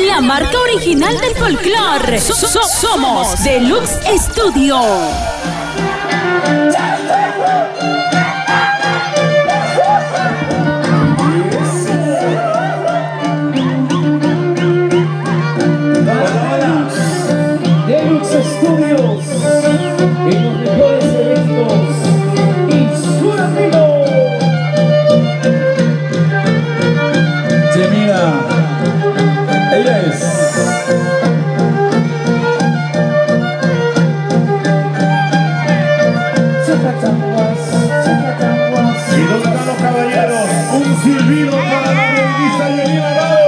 la marca original del folclore. Somos Deluxe Studio. Deluxe Studios, en los mejores eventos y su amigo. Che, mira, ella es Y los danos caballeros, un silbido para la revista y el Lavado.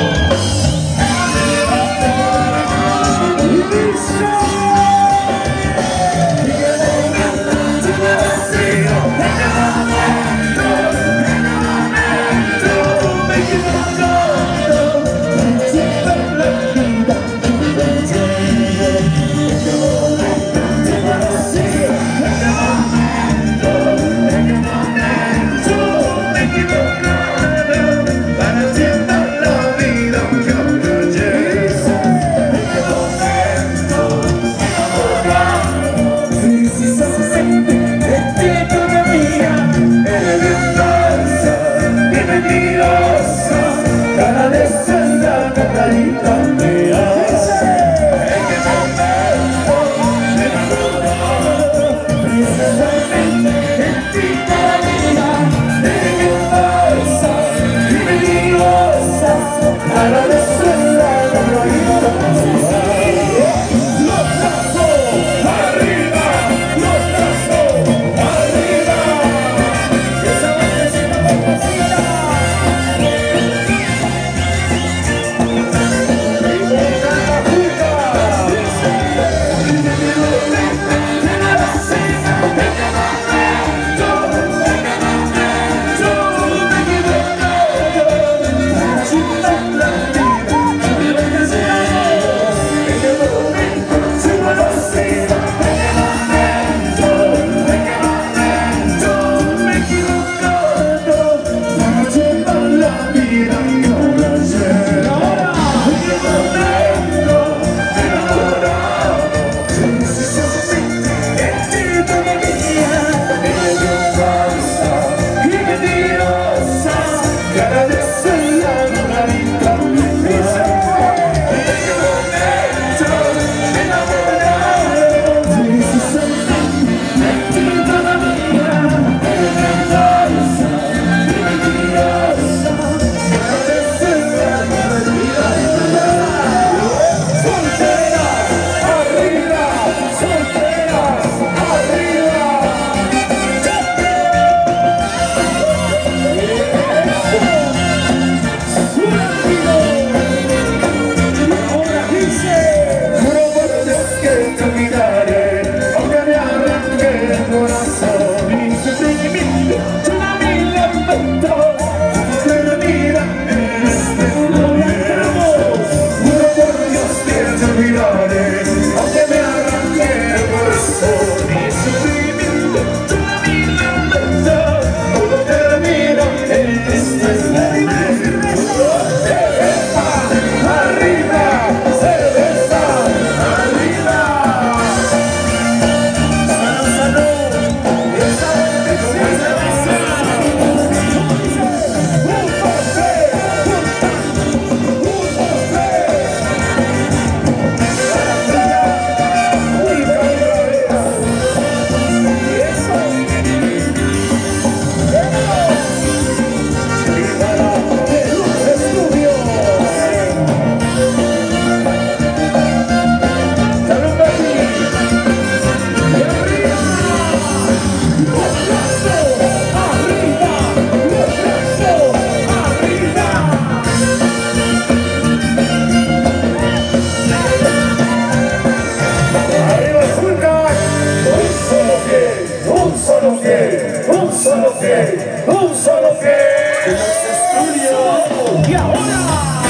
Un solo que Estudio. Y ahora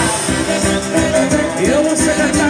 y vamos a cantar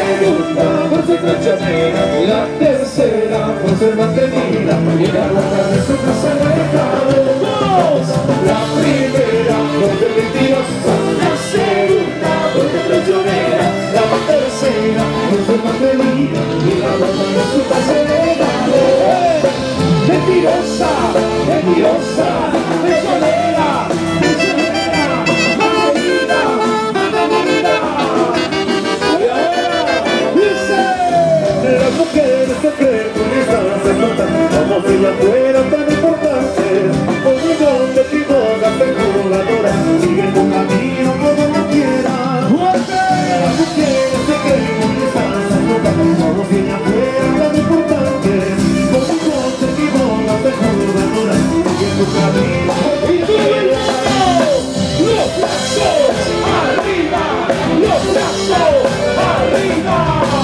segunda por ser traicionera, la tercera por ser mantenida y la cuarta de su casa dejado. La primera por ser mentirosa, la segunda por ser traicionera, la tercera por ser mantenida y la cuarta de su casa dejado. Mentirosa, mentirosa, traicionera, traicionera, mantenida, mantenida. Y ahora dice: las mujeres se creen bonitas, se notan como si ya fueran tan importantes. Por millón de equivocas en jugadora, sigue tu camino como no quieras. Las mujeres se creen bonitas, se notan como si ya fueran tan importantes. Por millón de equivocas en jugadora, sigue tu camino como no quieras. Los brazos arriba, los brazos arriba.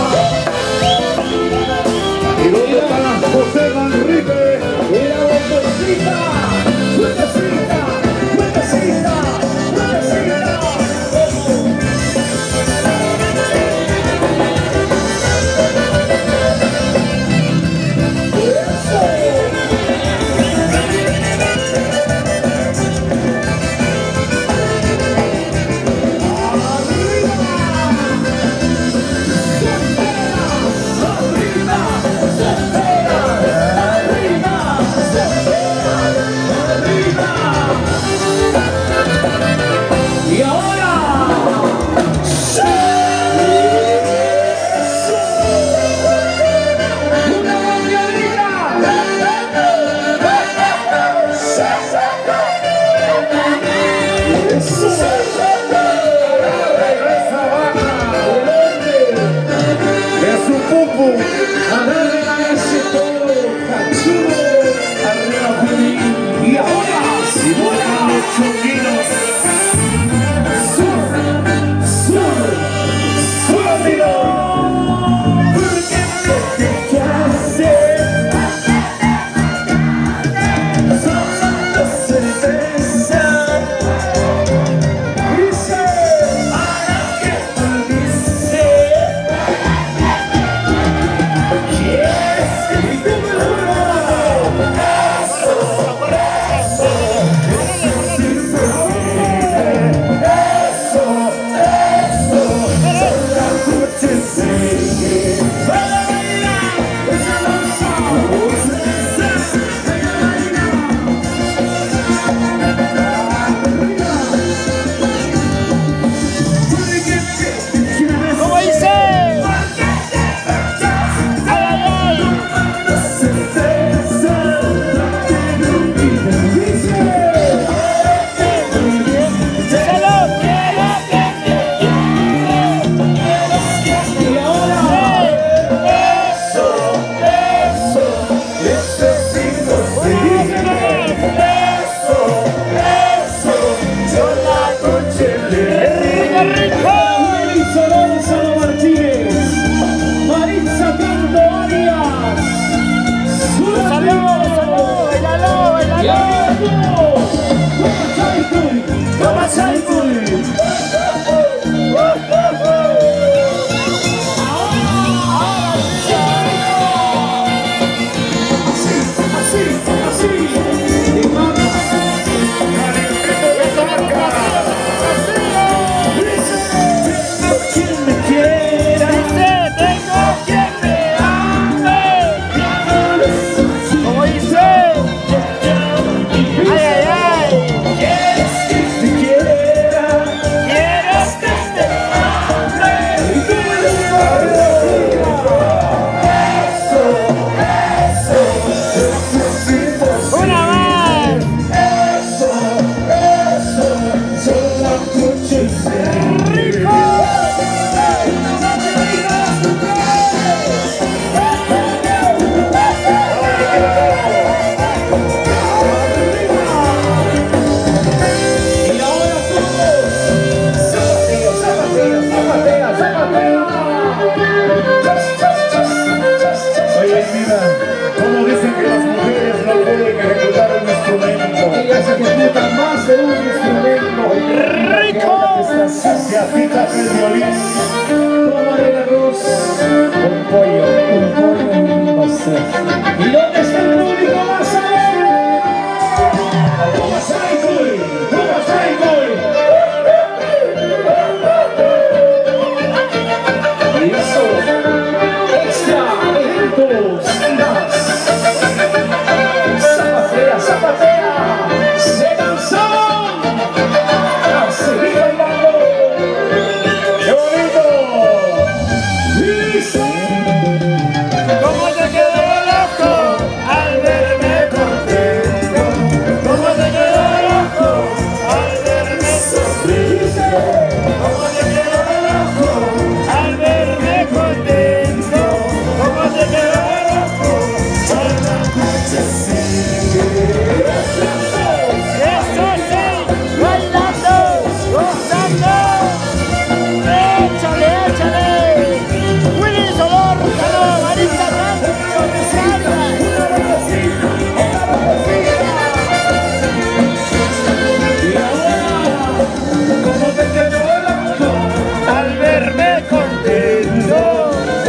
¿Y dónde está José Manrique? Mira, vueltecita, vueltecita, vueltecita, vueltecita. Y ahora una mañanita. Es un pupu. Arriba ese toro cachudo. Arriba Pidi. Y ahora Y vuelan los chunguinos.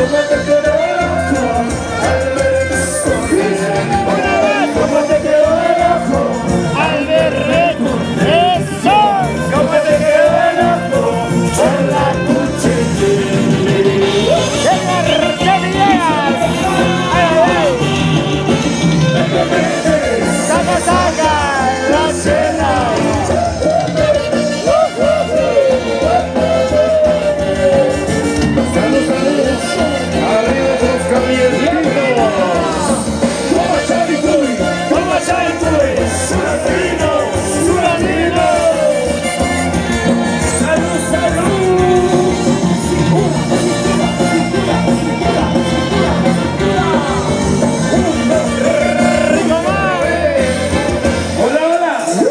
¿Cómo te quedó el ojo al ver tu sonrisa? ¿Cómo te quedó el ojo al ver tu eso? ¿Cómo te quedó el ojo con la cuchilla? ¡Qué Villegas! ¡Ay, ay! ¡Saca, saca! ¡La cena! Saludos, saludos, arriba los camioneros. Como Charituy, Suradino, Suradino. Salud, salud. Hola, hola.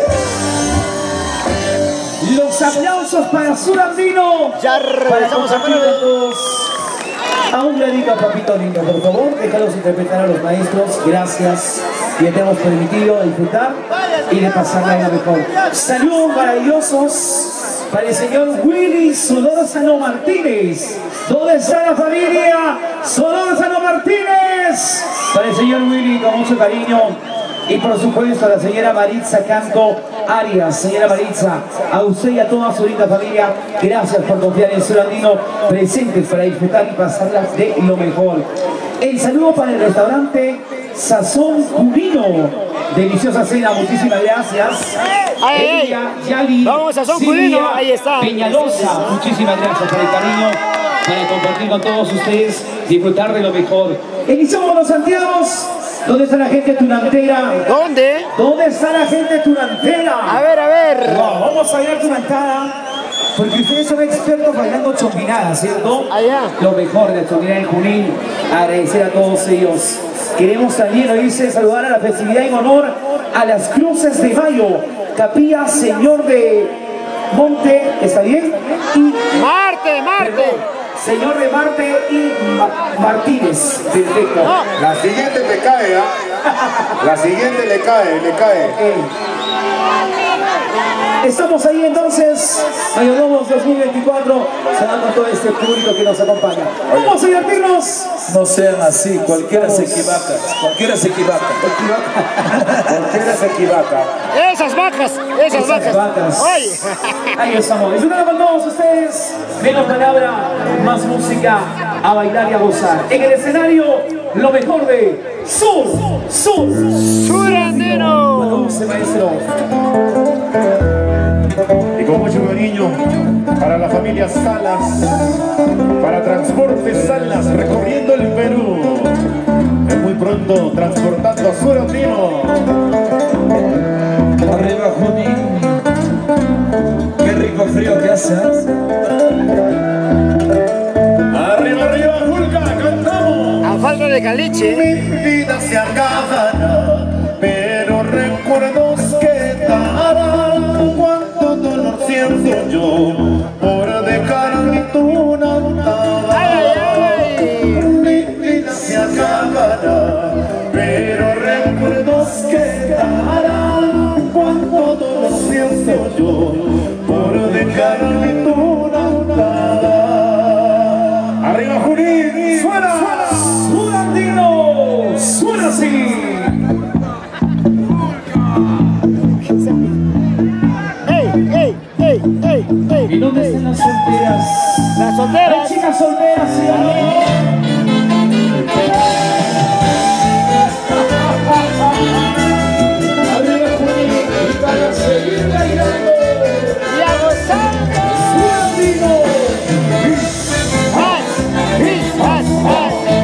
Los aplausos para Surandino. Ya regresamos a todos. A un ladito, papito lindo, por favor, déjalos interpretar a los maestros. Gracias, que te hemos permitido disfrutar y de pasarla lo mejor. Saludos maravillosos para el señor Willy Solórzano Martínez. ¿Dónde está la familia Solórzano Martínez? Para el señor Willy, con mucho cariño. Y por supuesto a la señora Maritza Canto Arias. Señora Maritza, a usted y a toda su linda familia, gracias por confiar en Surandino, presentes para disfrutar y pasarlas de lo mejor. El saludo para el restaurante Sazón Cunino. Deliciosa cena, muchísimas gracias. Elia, Yali, Vamos, Sazón Silvia, Cunino, ahí está. Peñalosa, muchísimas gracias por el cariño, para compartir con todos ustedes, disfrutar de lo mejor. Iniciamos con los Santiagos. ¿Dónde está la gente tunantera? ¿Dónde? ¿Dónde está la gente tunantera? A ver, a ver. No, vamos a bailar tunantada, porque ustedes son expertos bailando chombinada, ¿cierto? Allá. Lo mejor de la chombinada en Junín, agradecer a todos ellos. Queremos también, hoy dice, saludar a la festividad en honor a las Cruces de Mayo, Capilla Señor de Monte, ¿está bien? Y Marte, Marte. perdón, Señor de Marte y Martínez, perfecto. La siguiente te cae, ¿ah? La siguiente le cae, le cae. Estamos ahí entonces, Mayordomos 2024, saludando a todo este público que nos acompaña. Vamos a divertirnos. No sean así, cualquiera se equivoca, cualquiera se equivoca. Cualquiera se equivoca. Esas vacas, esas vacas. Oye. Ahí estamos, disfrutando con todos ustedes. Menos palabra, más música, a bailar y a gozar. En el escenario, lo mejor de Surandino. Dulce maestro. Y con mucho cariño para la familia Salas, para Transporte Salas, recorriendo el Perú. Es muy pronto transportando a Surandino. Arriba Junín, qué rico frío que hace. Arriba, arriba, Julka, cantamos. A falta de caliche. Mi vida se acabará, pero recuerdos quedarán. Cuánto dolor siento yo por dejar mi tunantada. Mi vida se acabará, pero recuerdos quedarán. Cuánto dolor siento yo por dejar mi tunantada. Arriba Junín, suena, Surandino, suena así. ¿Y dónde están las solteras? Las solteras. Hay chicas solteras, ¿sí o no? Arriba Junín, y para seguir bailando. Y a gozar. Surandino. Más.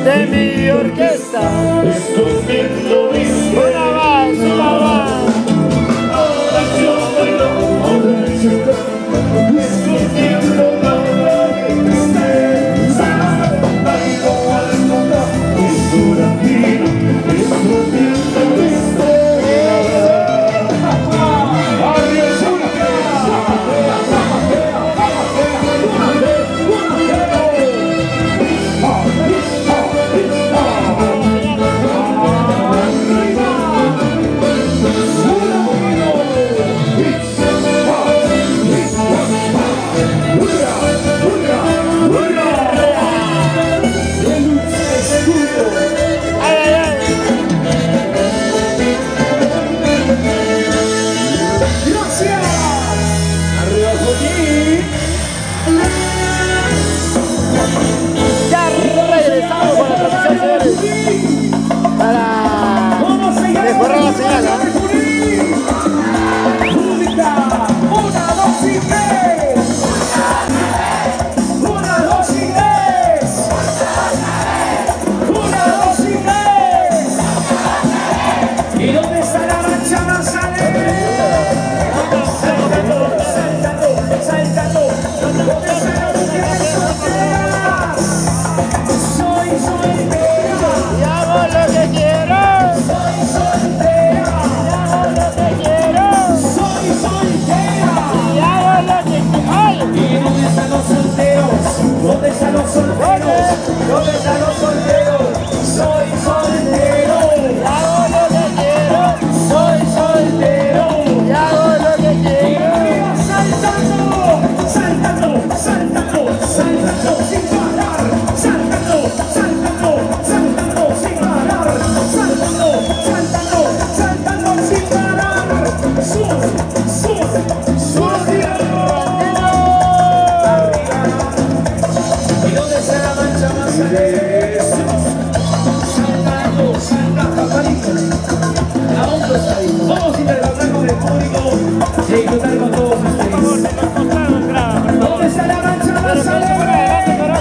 de mi orquesta. Escondiendo mis Una más, una más. ahora yo bailo, ahora yo canto, escondiendo nada que tristeza. Bailo al compás, es curativo, escondiendo tristeza. Ya regresamos con la transmisión, señores, para mejorar la señal, Una, dos y tres. Una, dos y tres. Una, dos y tres. ¿Y dónde está la mancha más alegre? Saltando, saltando, saltando. ¿Dónde están las mujeres solteras? Soy soltera. y hago lo que quiero. Soy soltera. Hago lo que quiero. Soy soltera. Y hago lo que quiero. ¡Ay! ¿Y dónde están los solteros? ¿Dónde están los solteros? ¿Dónde están los solteros? Soy soltero. Y hago lo que quiero. Soy soltero. Y hago lo que Y quiero. arriba saltando, saltando, saltando, saltando sin parar. Saltando, saltando, saltando sin parar. Saltando, saltando, saltando sin parar. Sur, sur, sur. ¿Y dónde está la mancha más alegre? Saltando, saltando, palito. ¿A dónde está ahí? Vamos a interactuar con el público y disfrutar con todos ustedes. ¿Dónde está la mancha más alegre?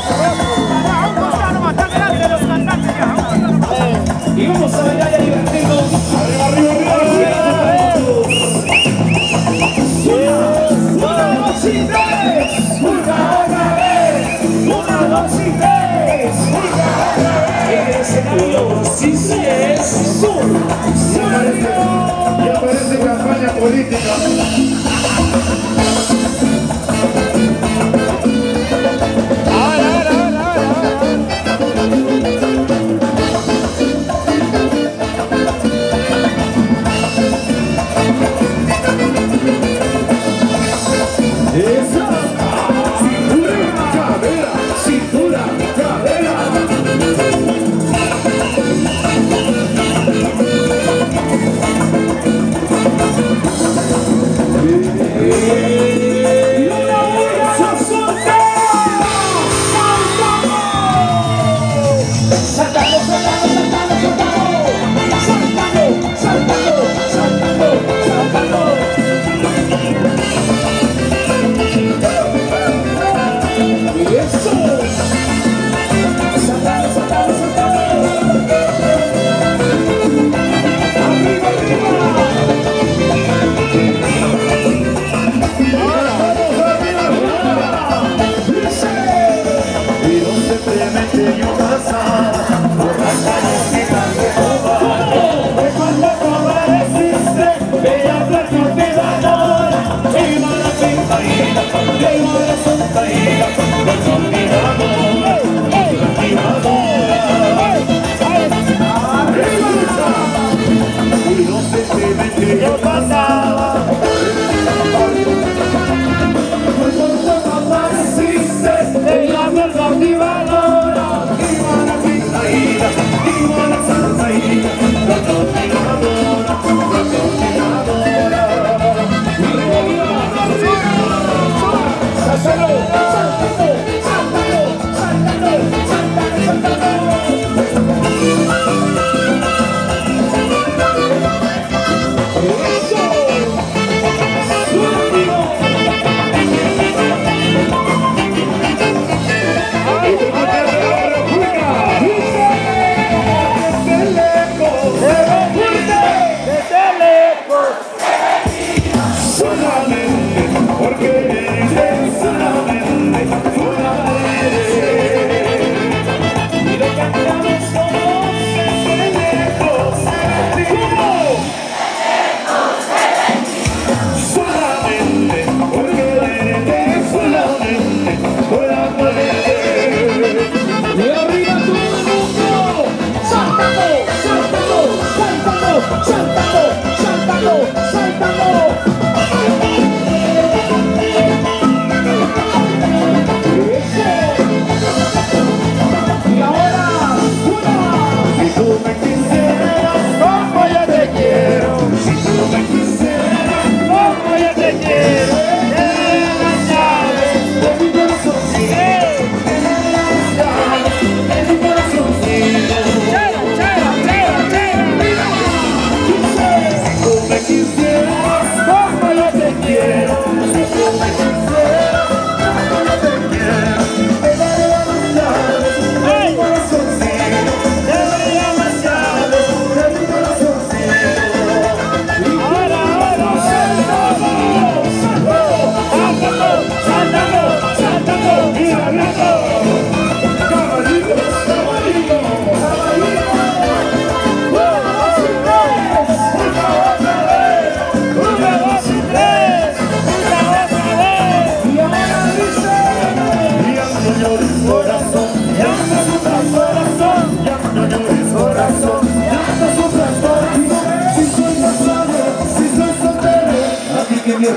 Y vamos a bailar y a divertirnos. ¡Arriba, arriba, arriba! ¡Una, dos y tres! ¡Una vez! ¡Una, dos y tres! En el escenario, sí, sí es sur. Ya parece campaña política. ¡Esa! ¡Cintura, cadera! ¡Cintura, cadera! ¡Eh!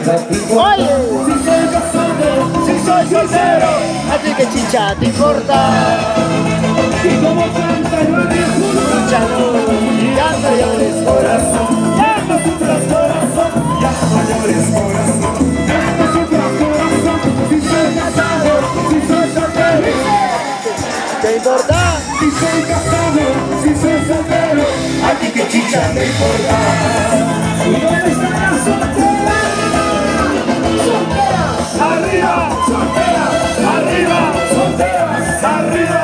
Oye, si soy casado, si soy soltero, a ti que chicha te importa. Y como canta yo en el Chicha no, canta y abres corazón. ya no sufras corazón, ya no llores corazón, ya no sufras corazón. Si soy casado, si soy soltero, ¿Te importa? si soy casado, si soy soltero, A ti que chicha te importa. ¿y dónde está la soltera? ¡Solteras! ¡Arriba! ¡Solteras! ¡Arriba! ¡Solteras! ¡Arriba!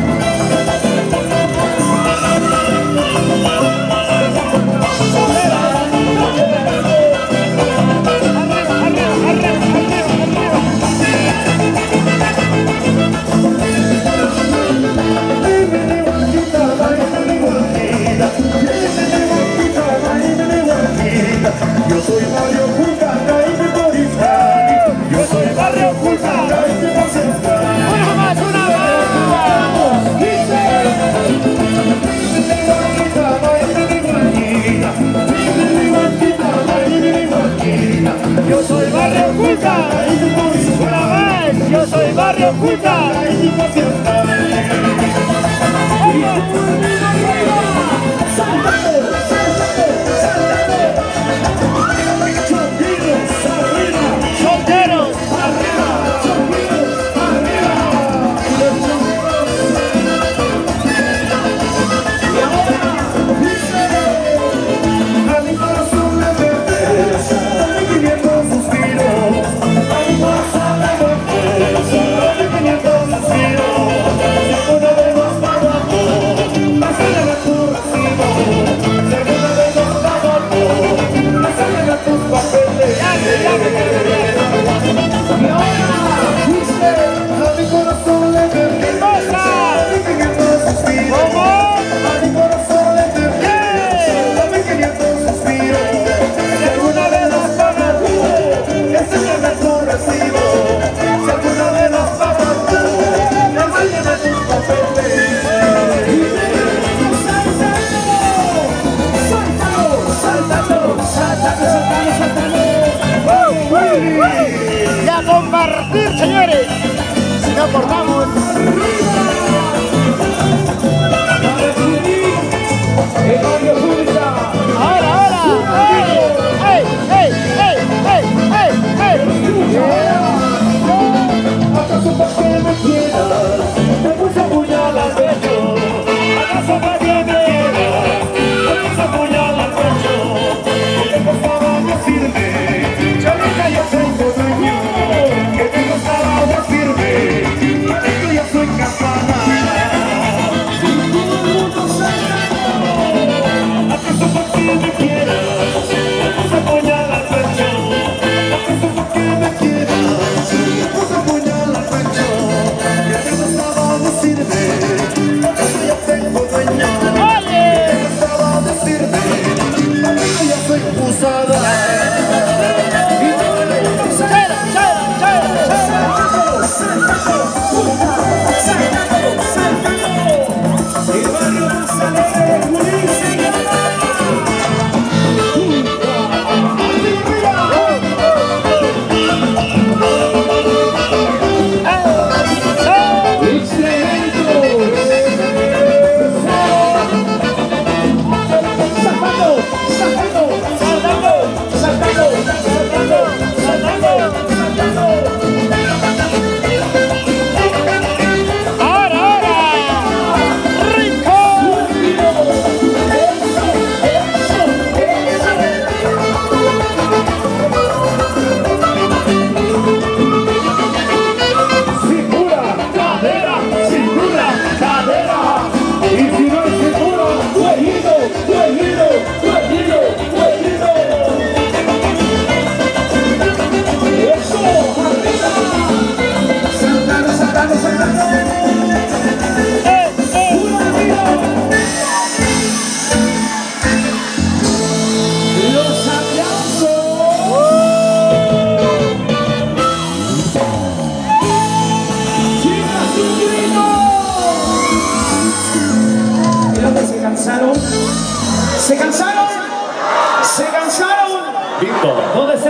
Yo soy Mario Culcana y me Boris. Yo soy Mario Culcana y me Boris. Una más, una más.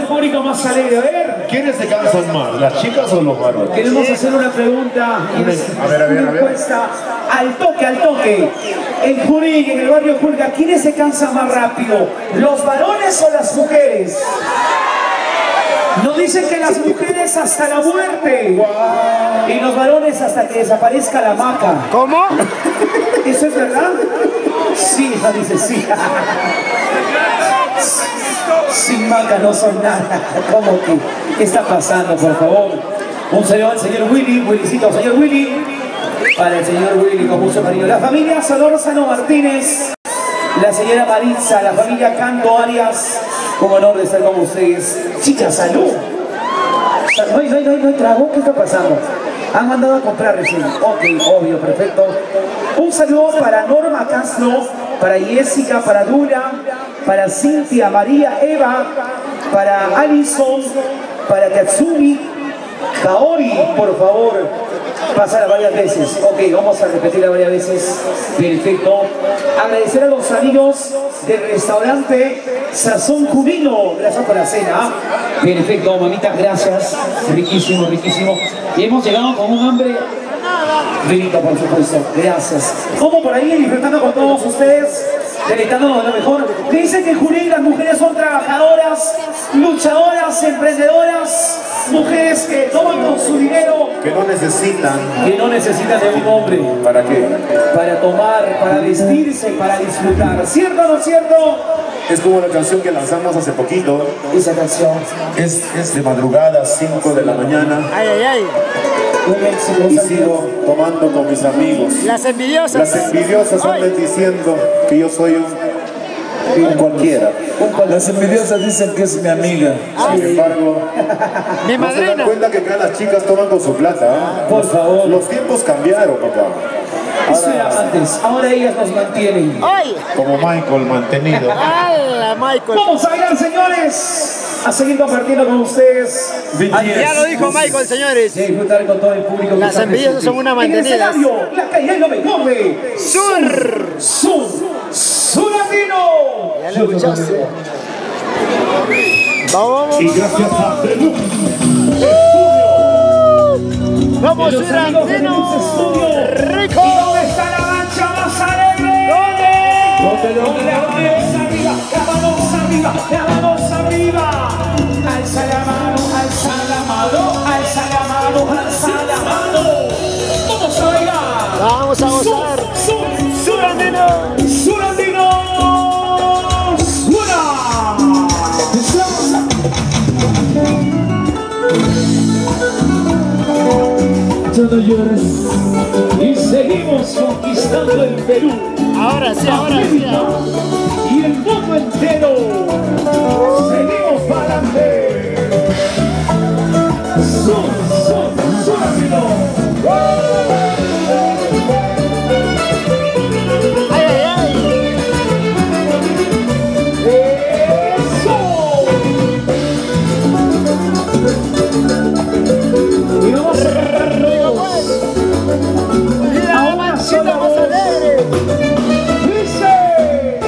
público más alegre. A ver, ¿Quiénes se cansan más, las chicas o los varones? queremos hacer una pregunta. Y es A ver. una encuesta al toque, al toque. En Junín, en el barrio Julga, ¿quiénes se cansan más rápido? ¿Los varones o las mujeres? Nos dicen que las mujeres hasta la muerte. Y los varones hasta que desaparezca la maca. ¿Cómo? ¿Eso es verdad? Sí, hija, dice sí. Sin maca no son nada. ¿Cómo que? ¿Qué está pasando, por favor? Un saludo al señor Willy, Willycito, señor Willy. Para el señor Willy, con mucho cariño. La familia Solórzano Martínez, la señora Maritza, la familia Canto Arias, con honor de estar con ustedes. Chicas, salud. No hay trago, ¿qué está pasando? Han mandado a comprar recién. Ok, obvio, perfecto. Un saludo para Norma Castro, para Jessica, para Dura, para Cintia, María, Eva, para Alison, para Katsumi, Kaori, por favor, pásala varias veces. Ok, vamos a repetirla varias veces. Perfecto. Agradecer a los amigos del restaurante Sazón Cubino. Gracias por la cena. Perfecto, mamita, gracias. Riquísimo, riquísimo. Y hemos llegado con un hambre. Vinito, por supuesto. Gracias. Como por ahí disfrutando con todos ustedes, deleitándonos de lo mejor. Dicen que en Junín las mujeres son trabajadoras, luchadoras, emprendedoras, mujeres que toman con su dinero, Que no necesitan. que no necesitan de un hombre ¿Para qué? para tomar, para vestirse, para disfrutar. ¿Cierto o no cierto? Es como la canción que lanzamos hace poquito. Esa canción. Es de madrugada, 5 de la mañana. Ay, ay, ay. Un éxito, Y Santiago. sigo tomando con mis amigos. Las envidiosas. Las envidiosas andan diciendo que yo soy un cualquiera. Las envidiosas dicen que es mi amiga. Sin embargo, Mi no se dan madrina. cuenta que acá las chicas toman con su plata. ¿Ah? Por favor. Los tiempos cambiaron, papá. Eso era antes, ahora ellas nos mantienen. ¡Ay! Como Michael mantenido. ¡Hala, Michael! Vamos a bailar, señores, a seguir compartiendo con ustedes. Ya lo dijo Michael, señores. Y a disfrutar con todo el público. que Las está envidiosas presente. son una En el mantenida. escenario, la calle es lo mejor de ¡Sur! Suratino. Ya lo escuchaste. Vamos, Y vamos, gracias a Deluxe vamos, Los amigos de Deluxe Surantino. Studio. ¡Rico! ¿Y dónde está la mancha más alegre? ¿Dónde? La manos arriba, la manos arriba, la manos arriba. Alza la mano, alza la mano, alza la mano, alza la mano. Vamos a bailar. Vamos a gozar. Surantino. Surantino. Ya no llores y seguimos conquistando el Perú, Ahora sí, ahora sí. América y el mundo entero. Seguimos para adelante. Surantino. ¡Ay, ay, ay! Y vamos a cantarnos ¡La manchita más alegre! dice: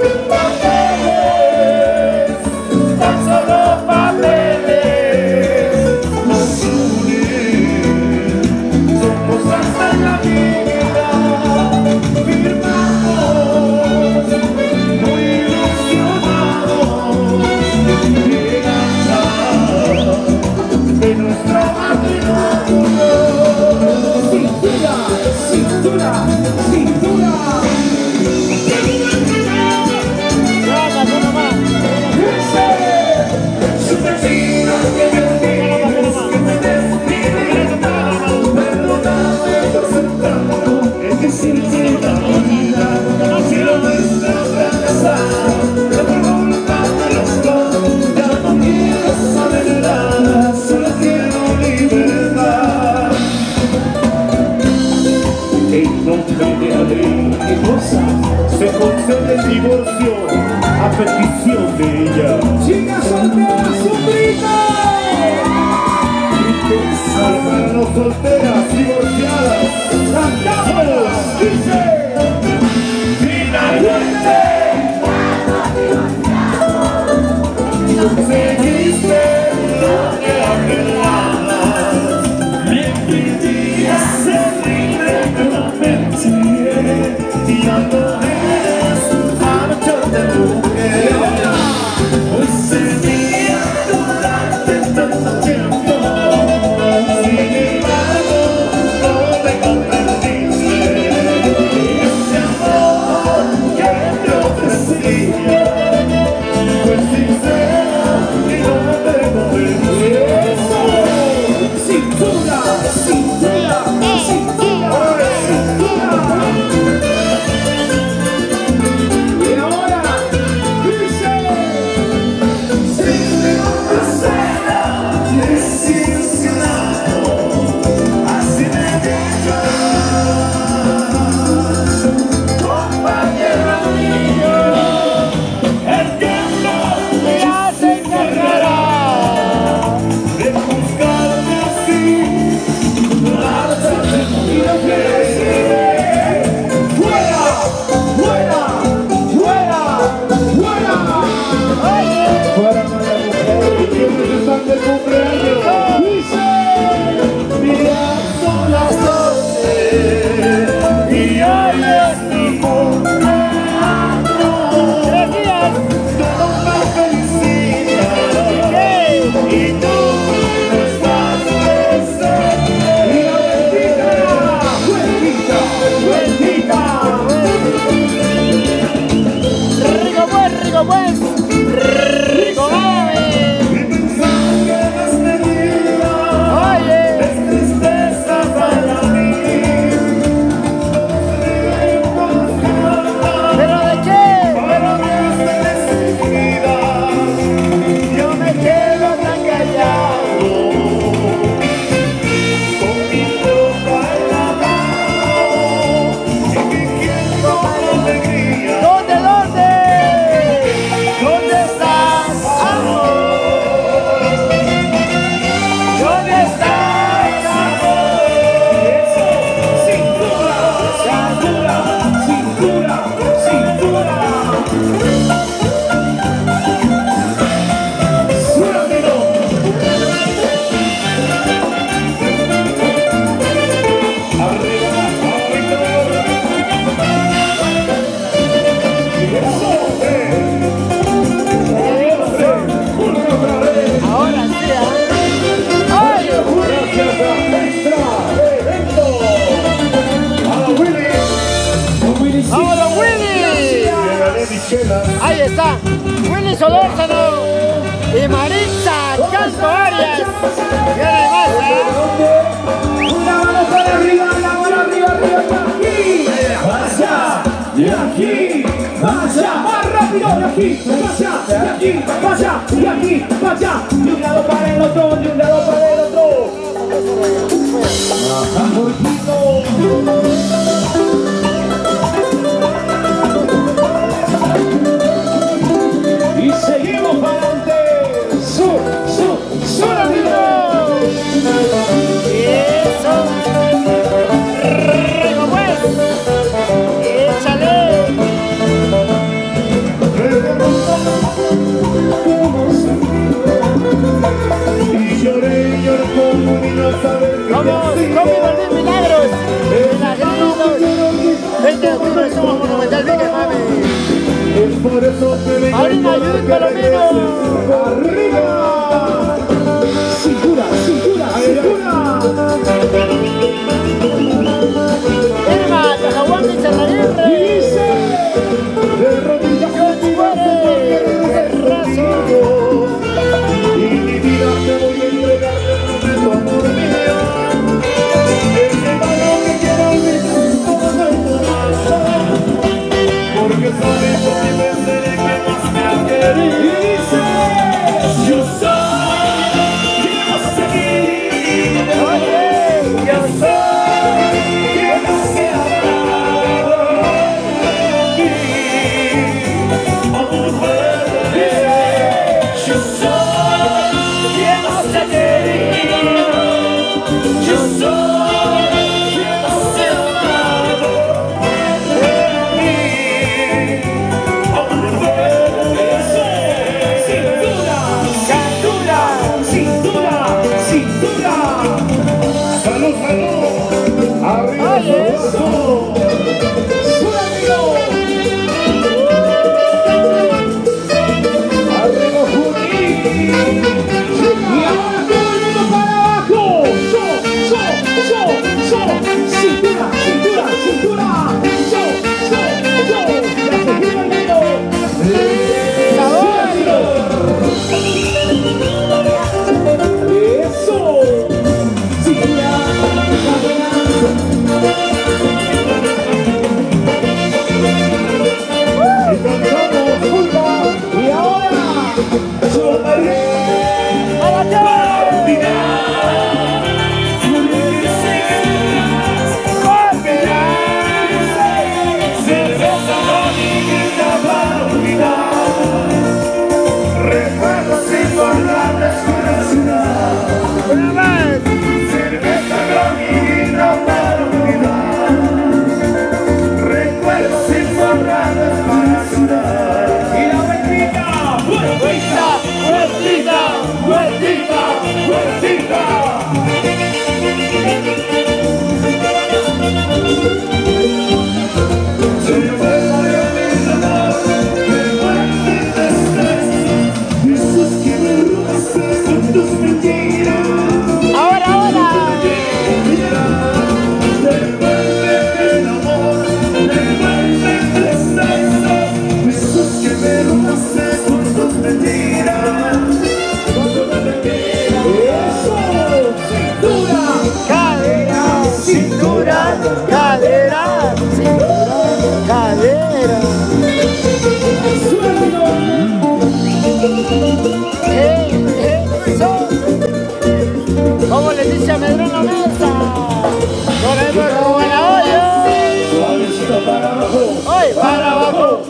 papeles, tan solo papeles. Nos unen, son cosas en la vida. Firmamos, muy ilusionados, de nuestro matrimonio. Cintura, cintura, cintura. ¡Vamos, uno más! Su vecino que me dices que me despide. Perdóname por ser tanto, es que sin ti la vida. Si lo nuestro fracasado, no por voluntad de los dos. Ya no quiero saber nada, solo quiero libertad. En nombre de la ley, ¿qué cosa? se concede el divorcio a petición de ella. Chicas solteras, un grito. Para las solteras divorciadas, ¡Cantamos! Dice: finalmente conseguiste Ahí está, Willy Solórzano y Maritza Canto Arias. Viene más, Una mano para arriba, una mano arriba, arriba, aquí. Vaya, y aquí, vaya, más rápido, de aquí, vaya, de aquí, vaya, y aquí, vaya. De un lado para el otro, de un lado para el otro. Y seguimos para adelante. Sur, amigo. Eso. Rico pues. Échale. Y lloré como un niño a saber que Vamos, Romy Milagros. Milagritos. 20 de octubre somos Monumental Vique, mami. es por eso que me Marina Yud Palomino. arriba. Cintura, cintura, cintura. Irma, Cajahuán, Pizarraguirre. De rodillas y mi vida te voy a entregar de tu amor mío. Ese valor que quiero vivir todo en tu corazón, porque sabes que me seré que más me ha querido.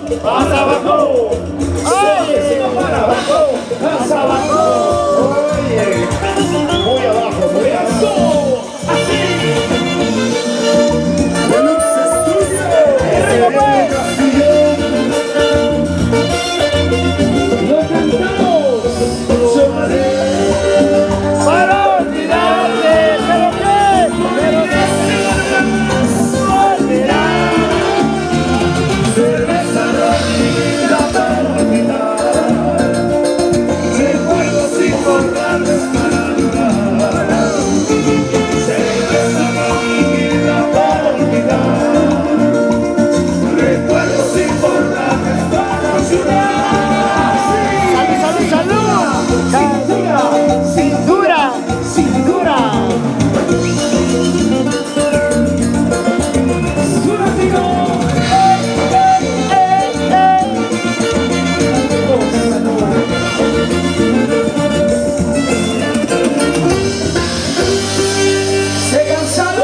más abajo. Ay, para abajo, más abajo. Oye, muy abajo, muy abajo. Así. Deluxe Studio. Lo cantamos. Para olvidarte, pero qué, olvidar. Cerveza reunida para olvidar. Recuerdos importantes para llorar. Cerveza reunida para olvidar. Recuerdos importantes para llorar. ¡Salud, salud, salud! ¡Cintura! ¡Cintura! ¡Cintura! ¿Se cansaron?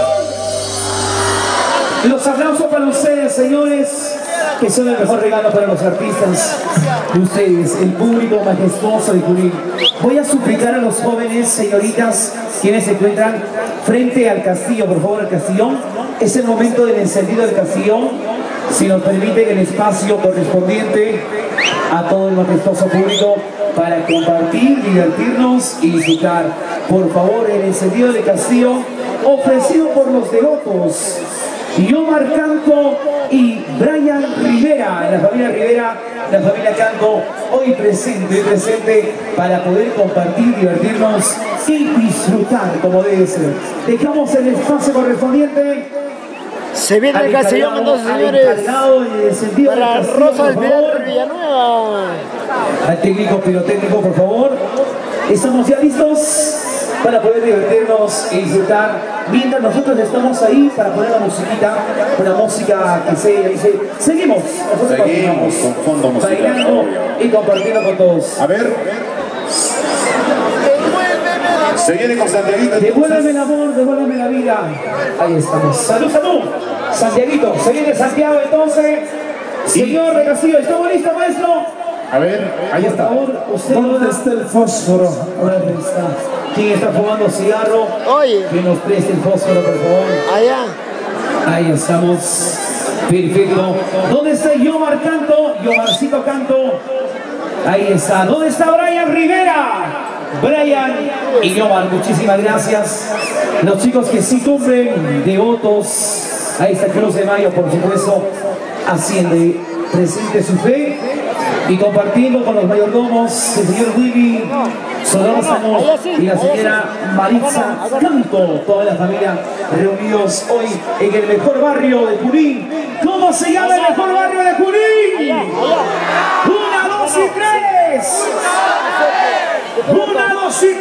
Los aplausos para ustedes, señores, que son el mejor regalo para los artistas de ustedes, el público majestuoso de Junín. Voy a suplicar a los jóvenes, señoritas, quienes se encuentran frente al castillo, por favor, al castillón. Es el momento del encendido del castillón, si nos permiten el espacio correspondiente a todo el majestuoso público para compartir, divertirnos y disfrutar. Por favor, el encendido del castillo ofrecido por los devotos Yomar Canco y Brian Rivera, la familia Rivera, la familia Canco, hoy presente para poder compartir, divertirnos y disfrutar como debe ser. Dejamos el espacio correspondiente. Se viene el castillón, entonces, señores, para Rosa del Pilar Villanueva. Al técnico pirotécnico, por favor. Estamos ya listos para poder divertirnos y disfrutar mientras nosotros estamos ahí para poner la musiquita, una música que se dice, seguimos, nosotros continuamos con fondo musical, bailando y compartiendo con todos. A ver, se viene con Santiaguito. Devuélveme el amor, devuélveme la vida. Ahí estamos. Salud, salud. Santiaguito, se viene Santiago entonces. Señor de Castillo, ¿estamos listos, maestro? A ver, ahí está. Por favor, usted ¿dónde está el fósforo? Ahí está. ¿Quién está fumando cigarro? Oye. Que nos preste el fósforo, por favor. Allá. Ahí estamos. Perfecto. ¿Dónde está Yomar Canto? Yomarcito Canto. Ahí está. ¿Dónde está Brian Rivera? Brian y Yomar, muchísimas gracias. Los chicos que sí cumplen, devotos. Ahí está Cruz de Mayo, por supuesto. Asciende, presente su fe y compartiendo con los mayordomos, el señor Willy Solórzano y la señora Maritza Canto, toda la familia reunidos hoy en el mejor barrio de Junín. ¿Cómo se llama el mejor barrio de Junín? 1, 2 y 3. 1, 2 y 3.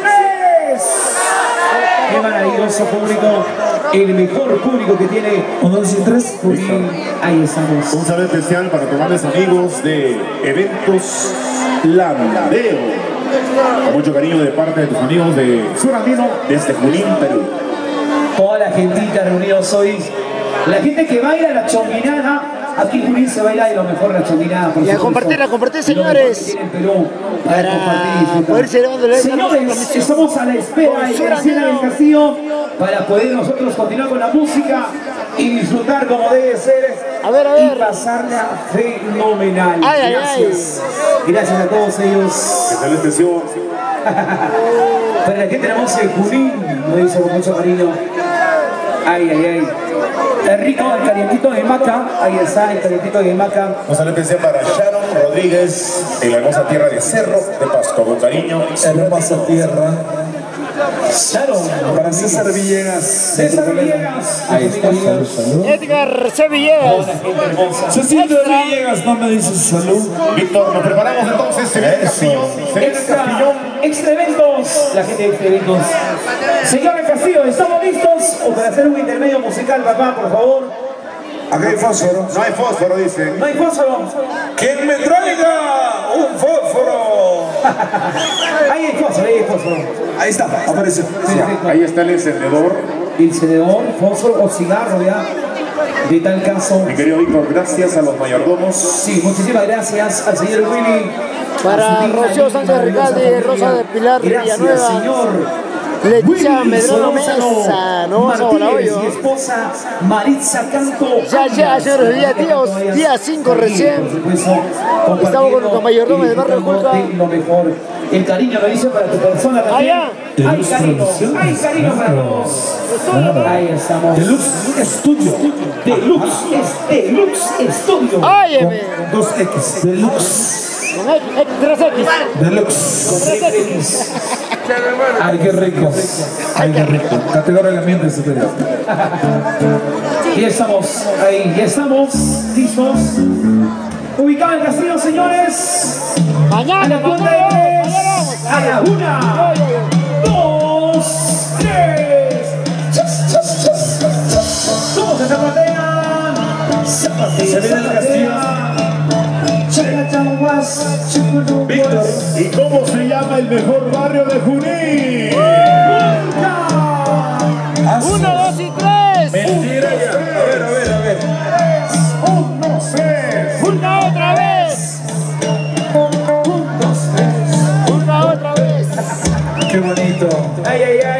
Qué maravilloso público, el mejor público que tiene 1, 2 y 3. Junín, ahí estamos. Un saludo especial para todos mis amigos de Eventos Landeo. Con mucho cariño de parte de tus amigos de Surandino, desde Junín, Perú. Toda la gentita reunidos hoy. La gente que baila la chonguinada. Aquí en Junín se baila de lo mejor la chonguinada. Y a compartir, señores. En Perú, para compartir y poder disfrutar. Señores, estamos a la espera de la escena del castillo para poder nosotros continuar con la música y disfrutar como debe ser. A ver. Y pasarla fenomenal. Gracias. Gracias a todos ellos. Que tal la expresión. Para la gente hermosa de Junín, lo hizo con mucho cariño. Ay. El rico, el calientito de maca. Ahí está, el calientito de maca. Un saludo especial para Sharon Rodríguez, en la hermosa tierra de Cerro de Pasco. Con cariño. Hermosa tierra. Sharon. Para César Villegas. César Villegas. Ahí está, salud. Edgar C. Villegas. Cecilio Villegas, no me dices salud. Víctor, nos preparamos entonces. Se viene el Castillón. Se viene el Castillón. Extra eventos. La gente de Extra eventos. Señor Castillo, ¿estamos listos? O para hacer un intermedio musical, papá, por favor. Acá hay fósforo. No hay fósforo, dice. No hay fósforo. ¡Quien me traiga un fósforo! Ahí hay fósforo, ahí hay fósforo. Ahí está, aparece. Perfecto. Ahí está el encendedor. Encendedor, fósforo o cigarro ya. de tal caso. Mi querido Víctor, gracias a los mayordomos. Sí, muchísimas gracias al señor Willy. Para Rocío Sánchez Ricaldi, Rosa de Pilar Villanueva. Gracias, señor. Leticia Medrano Mesa, no vamos a volar hoy. Mi esposa Maritza Canto. Ya, señores, día 5 recién. Estamos con nuestro mayordomo del barrio Julca. Lo mejor. El cariño lo hice para tu persona también. Allá. Hay cariño para todos. Ahí estamos. Deluxe Studio. Deluxe Studio. Óyeme. 2X. Deluxe. Con 3X. Deluxe. Ay, qué rico. Ay, qué rico. Categoría de ambiente superior. Ya estamos ahí, ya estamos listos. Ubicado en Castillo, señores. Mañana, A la 1, 2, 3. Todos se zapatean. Se viene el Castillo. Víctor. ¿Y cómo se llama el mejor barrio de Junín? 1, 2 y 3. Mentira ya. A ver. 1, 2, 3. Una otra vez. Una otra vez. Qué bonito. Ay.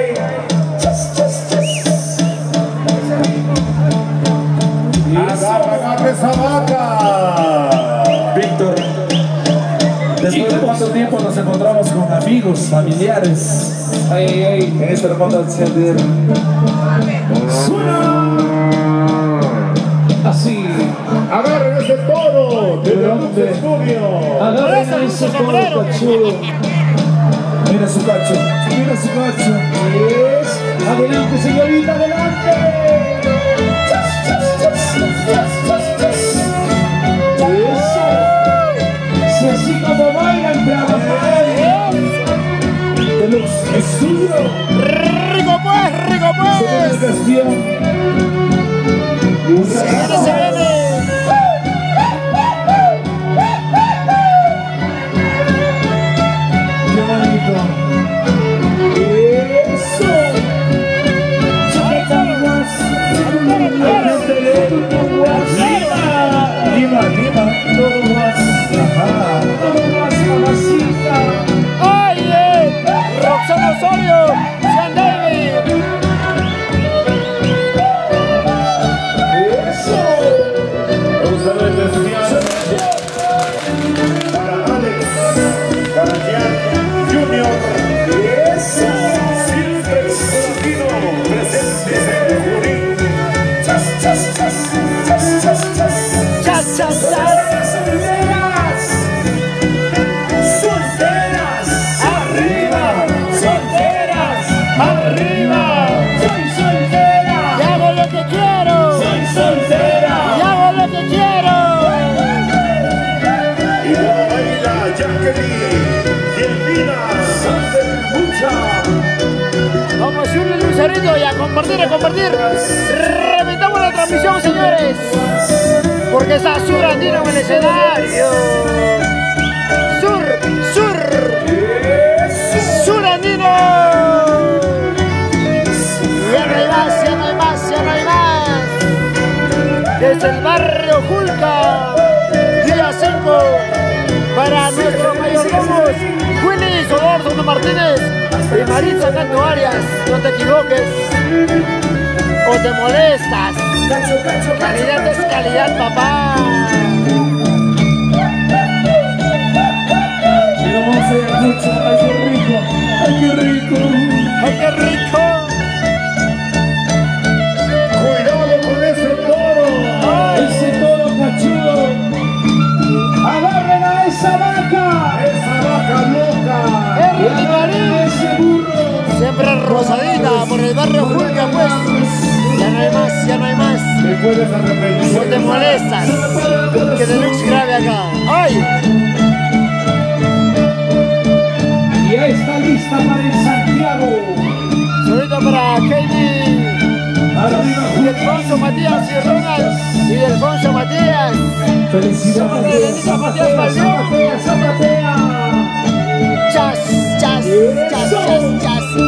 Agarra esa vaca. Víctor. Después de cuánto tiempo nos encontramos con amigos, familiares. En esta hermosa tierra. Así. Agarren ese toro de Deluxe Estudio. Agarren ese sombrero. cachudo. Mira su cacho. Adelante, señorita, adelante. Si así como bailan, trabajan. Deluxe Studio. Rico pues. Cuestión. Se viene. Qué bonito. Eso. Oye, Roxana Osorio, Sean David. Un saludo especial para Alex, para Jan Junior. Silver Solino, presente en Junín. Solteras, arriba. Soy soltera. Y hago lo que quiero. Soy soltera. Y hago lo que quiero. Y la baila Jacqueline Gelmina. Vamos a subirle el lucerito y a compartir. Reventamos la transmisión, señores. Porque está Sur Andino en el escenario. Sur Andino. Ya no hay más. Desde el barrio Julca, día 5, para nuestros mayordomos, Willy Sodorzo Martínez y Maritza Canto Arias. No te equivoques o te molestas. Calidad es calidad, papá. Y vamos a hacer mucho. Ay, qué rico. ¡Ay, qué rico! Cuidado con ese toro. Ese toro cachudo. Agarren a esa vaca. Esa vaca loca. ¡El Marín! Ese burro. Siempre rosadita por el barrio Julca, pues. Ya no hay más. Te puedes arrepentir. No te molestas. Que Deluxe grabe acá. ¡Ay! Y ya está lista para el Santiago. Solito para Katie y Alfonso Matías y Ronald y Alfonso Matías. Felicidades. Matías Valdión. Zapatea. Chas.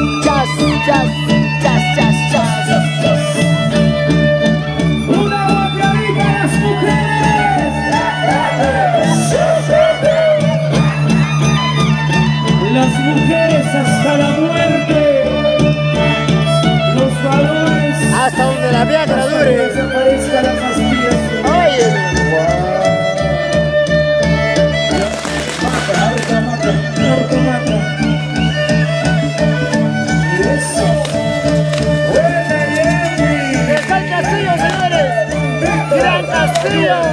Una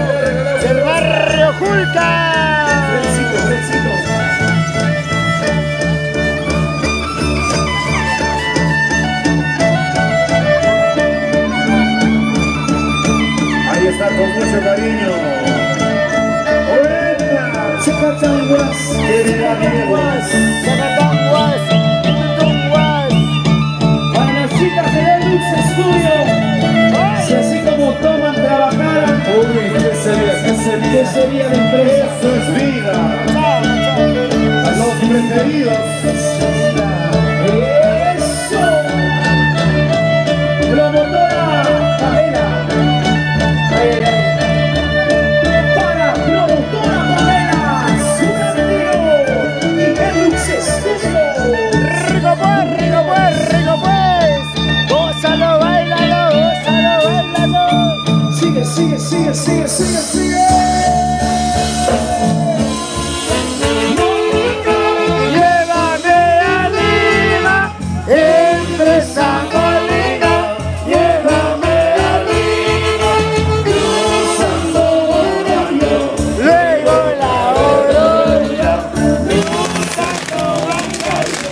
del barrio Julca. Ahí está con mucho cariño. ¡Buena! Chacatanguas, Chacatanguas, Chacatanguas, Chacatanguas. para las chicas de Deluxe Studio. Si así como toman, trabajaran, Uy, ¿qué sería? ¿Qué sería? ¿qué sería la empresa? Eso es vida. Chao, chao. A los preferidos. ¡Eso! Promotora Pamela. Para Promotora Pamela, su gran amigo y Deluxe Studio. Rico pues, rico pues, rico pues. Gózalo, bailalo, gózalo, bailalo. Sigue, sigue, sigue, sigue, sigue, sigue. Llévame a Lima, empresa Molina. Llévame a Lima, cruzando Bolivia. Luego la Oroya, cruzando Huancayo.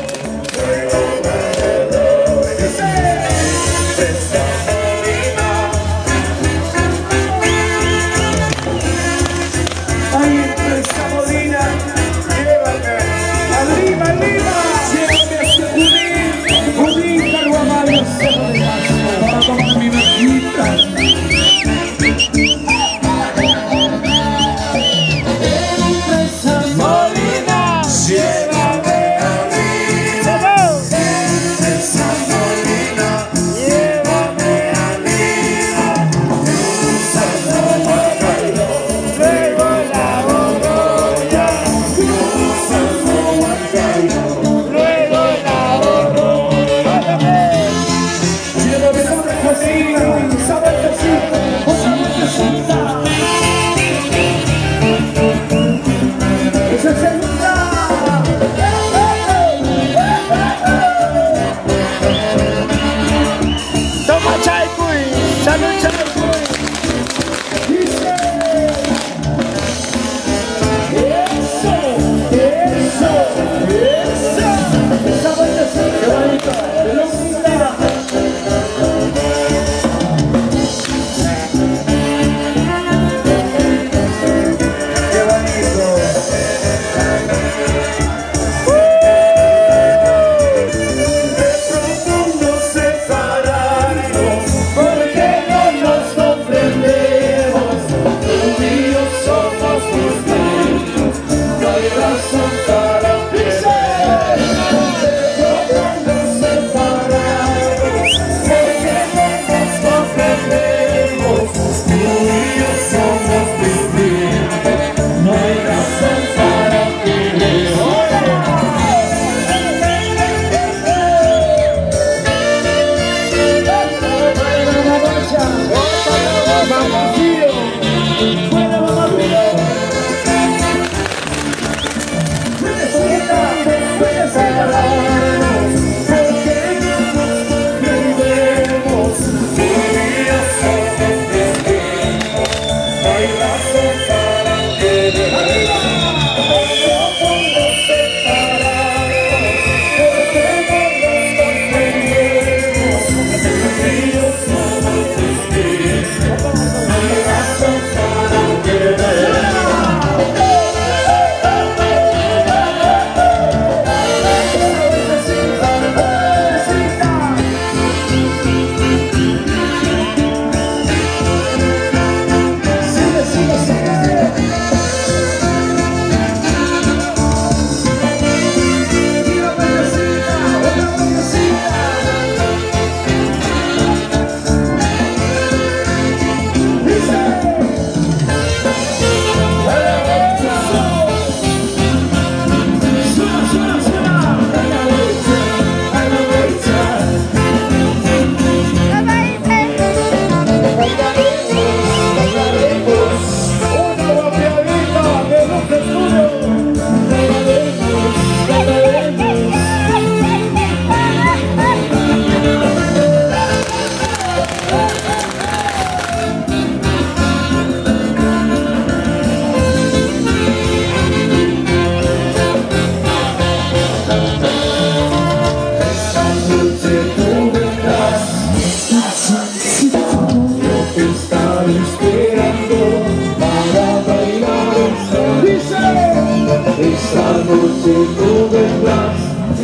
noche tú vendrás.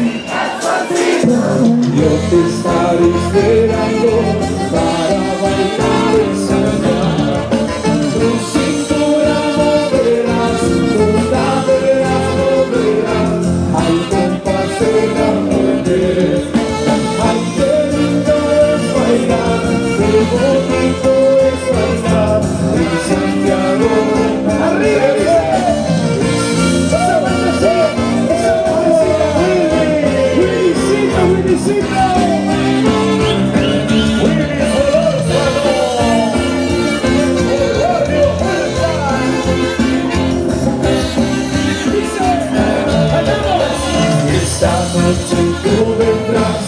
Yo te estaré esperando para bailar y saltar. Tu cintura moverás, tu cadera moverás, al compás de la muerte. Ay, qué lindo es bailar, qué bonito es bailar en Santiago. ¡Arriba! Esta noche tú vendrás,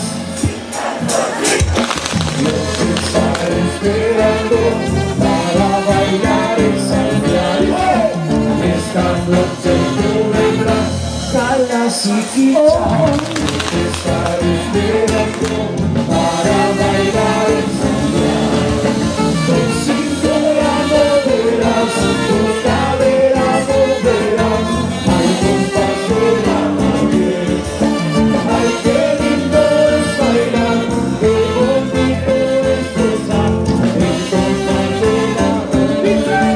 los estaré esperando para bailar y Santiago. Esta noche tú vendrás, cala chiquita, te estaré esperando para bailar y Santiago. Tu cintura moverás, tu cadera moverás, al compás de la mujer. Ay, qué lindo es bailar, qué bonito es gozar, en compás de la mujer.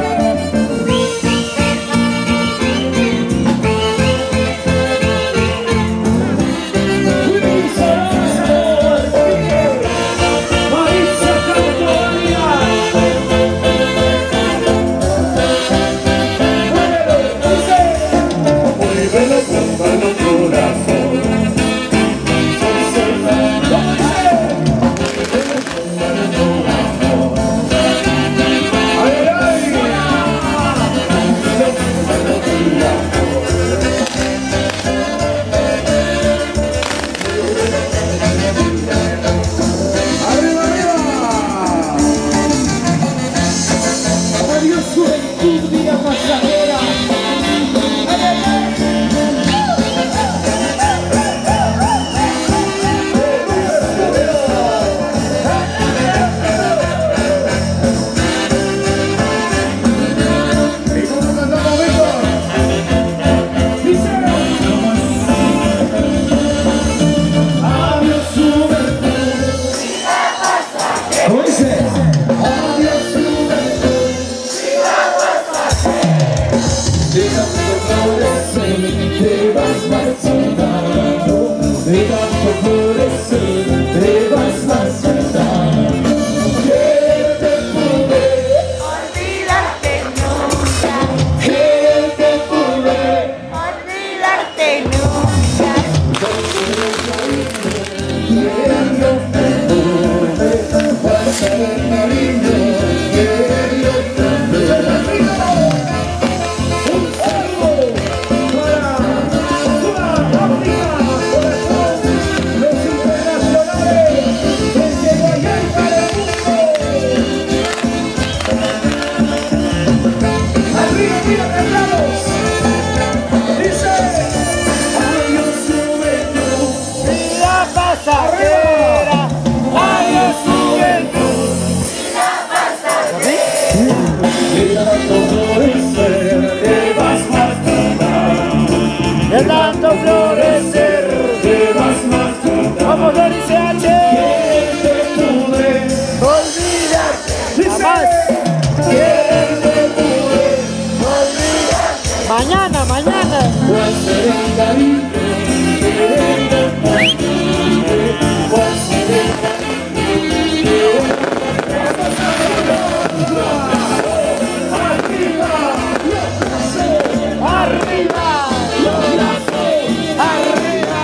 De tanto florecer, te vas marchando. Vamos, Doris CH. ¿Quién te pude Olvidar, jamás. ¿Quién te pude Olvidar. Mañana, mañana. ¿Cuál será el cariño que venga contigo? ¿Cuál será el Arriba, los brazos, arriba.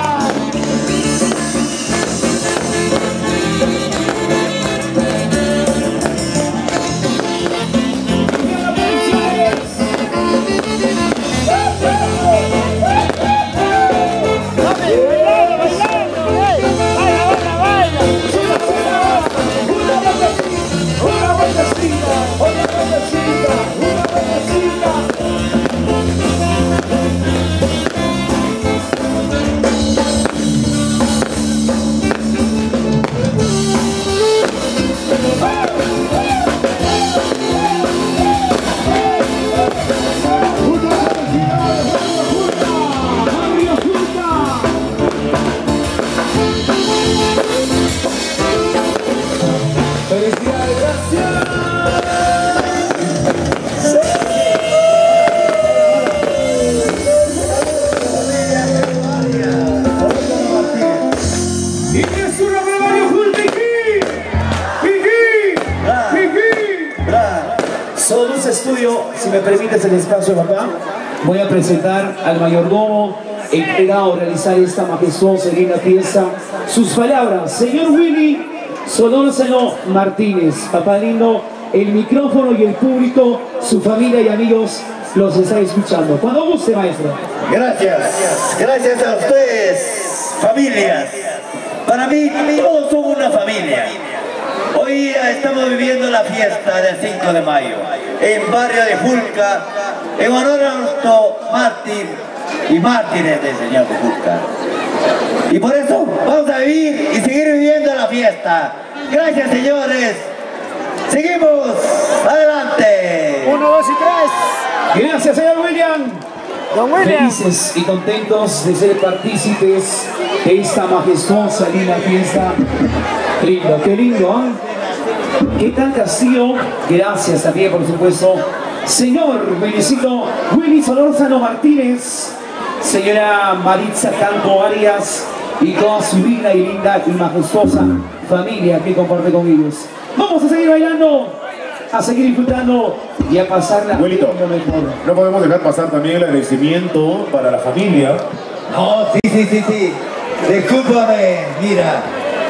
permites el espacio, papá, voy a presentar al mayordomo encargado de realizar esta majestuosa y linda fiesta. Sus palabras, señor Willy Solórzano Martínez. Papá lindo, el micrófono y el público, su familia y amigos los está escuchando. Cuando guste, maestro. Gracias, gracias a ustedes, familias. Para mí, todos son una familia. Hoy estamos viviendo la fiesta del 5 de mayo en barrio de Julca, en honor a nuestro mártir y mártires del Señor de Julca. Y por eso vamos a vivir y seguir viviendo la fiesta. Gracias, señores. Seguimos adelante. 1, 2 y 3. Gracias, señor William. Don William. Felices y contentos de ser partícipes de esta majestuosa, linda fiesta. Lindo, qué lindo, ¿eh? ¿Qué tal Castillo? Gracias también, por supuesto. Señor Benecito Willy Solórzano Martínez, señora Maritza Campo Arias y toda su digna y linda y majestuosa familia que comparte con ellos. Vamos a seguir bailando, a seguir disfrutando y a pasarla lo Abuelito, mejor. no podemos dejar pasar también el agradecimiento para la familia. No, sí. Discúlpame, mira,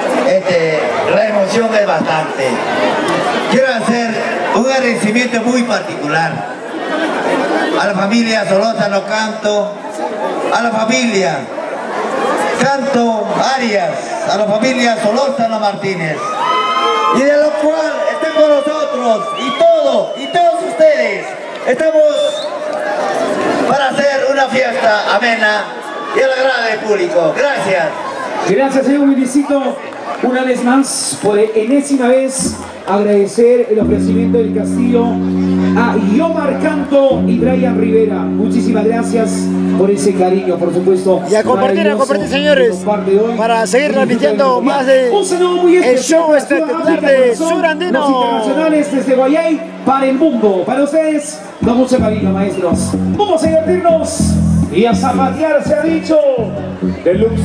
la emoción es bastante. Quiero hacer un agradecimiento muy particular a la familia Solórzano Canto, a la familia Canto Arias, a la familia Solórzano Martínez, y de lo cual estén con nosotros y todos ustedes estamos para hacer una fiesta amena y al agrado del público. Gracias. Gracias, señor Willycito. Una vez más, por enésima vez, agradecer el ofrecimiento del Castillo a Yomar Canto y Brian Rivera. Muchísimas gracias por ese cariño, por supuesto. Y a compartir, señores, para seguir transmitiendo más de el show espectacular de Surandino. Los internacionales desde Guayay para el mundo. Para ustedes, con mucho cariño, maestros. Vamos a divertirnos y a zapatear, se ha dicho. Deluxe.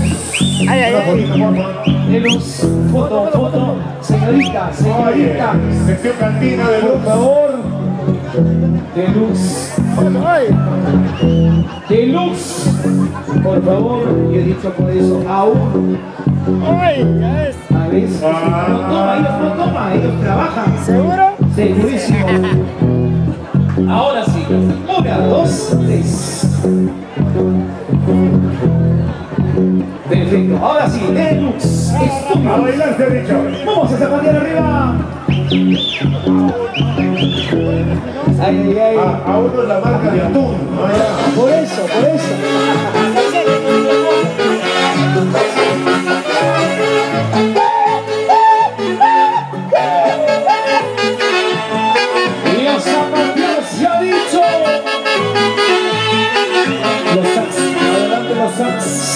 Deluxe, foto, señorita. Sección cantina de Por favor. Deluxe. Deluxe. Por favor, yo he dicho por eso, aún. A veces no toma, ellos trabajan. ¿Seguro? Segurísimo. Ahora sí. 1, 2, 3. Perfecto. Ahora sí, Deluxe. A bailar, se ha dicho. Vamos a zapatear arriba. Ay. A uno es la marca de atún. Por eso. Y a zapatear se ha dicho. Los sax, adelante los sax.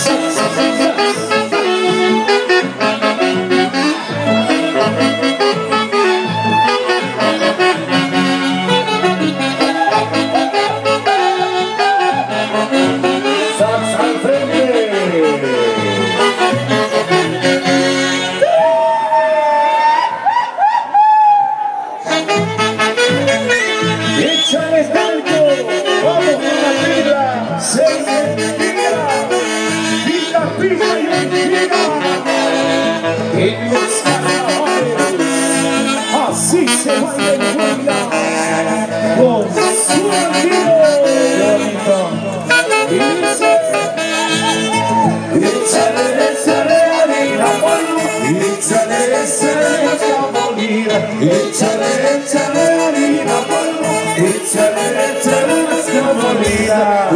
Así se baila en Puebla con Surandino. Y dice: échale harina polvo, échale harina polvo, échale mezcla molida.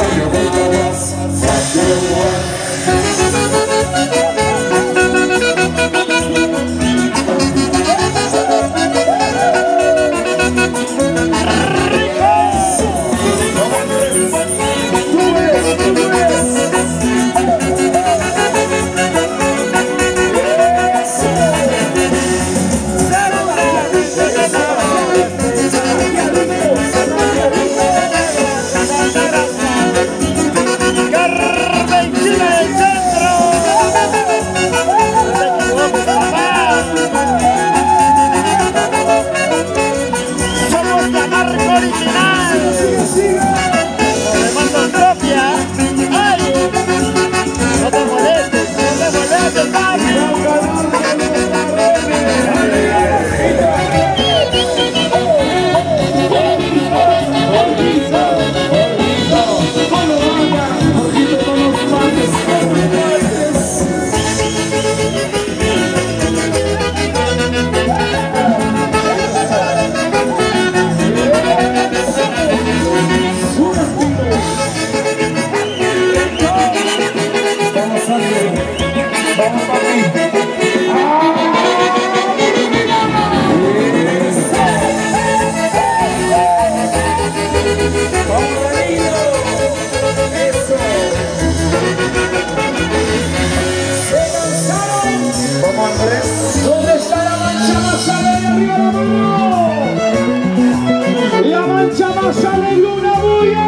¡Aleluya!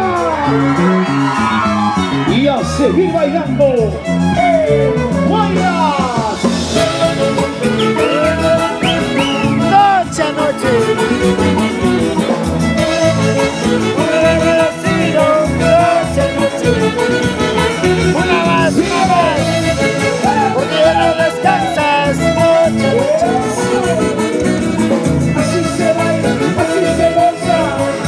Y a seguir bailando. ¡Guayas! Noche a noche. Noche a noche. Una más, porque ya no descansas. Noche a noche. Así se baila, así se goza.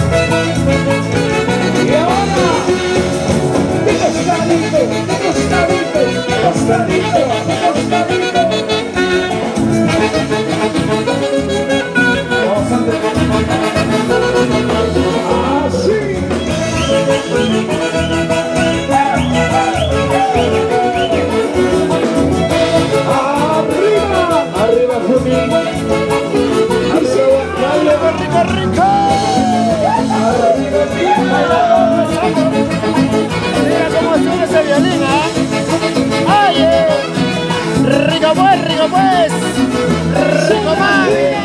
Y ahora, de costadito, de costadito, costadito, costadito. Vamos a ver. Mira cómo sube ese violín, ¡ay! Rico pues, rico más.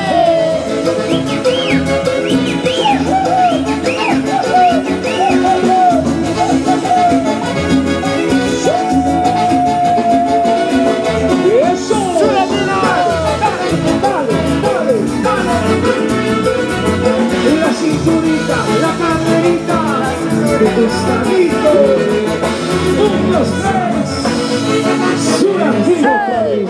La cinturita, la carrerita, de costadito. 1, 2, 3. Suratino otra vez.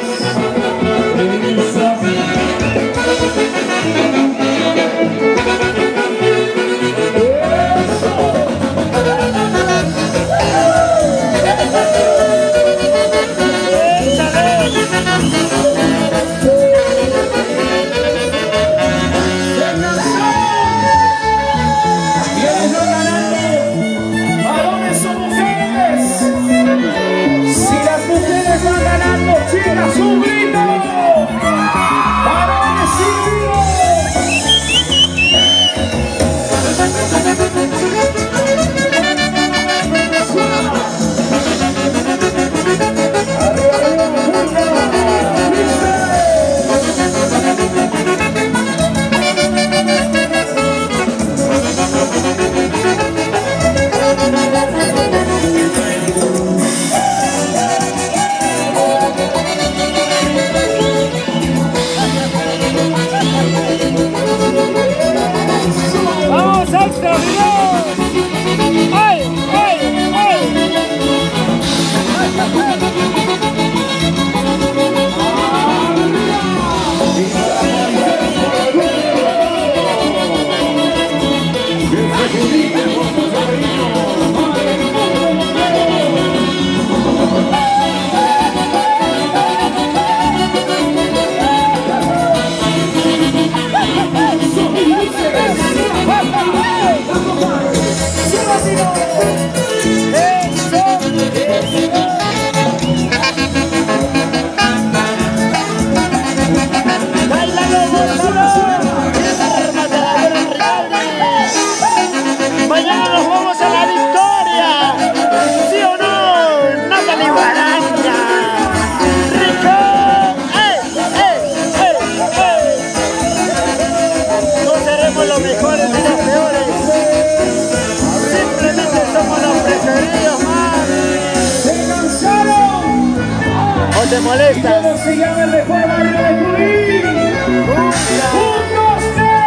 ¿Te molesta? ¿Cómo se llama el mejor barrio de Junín? Junta. 1, 2,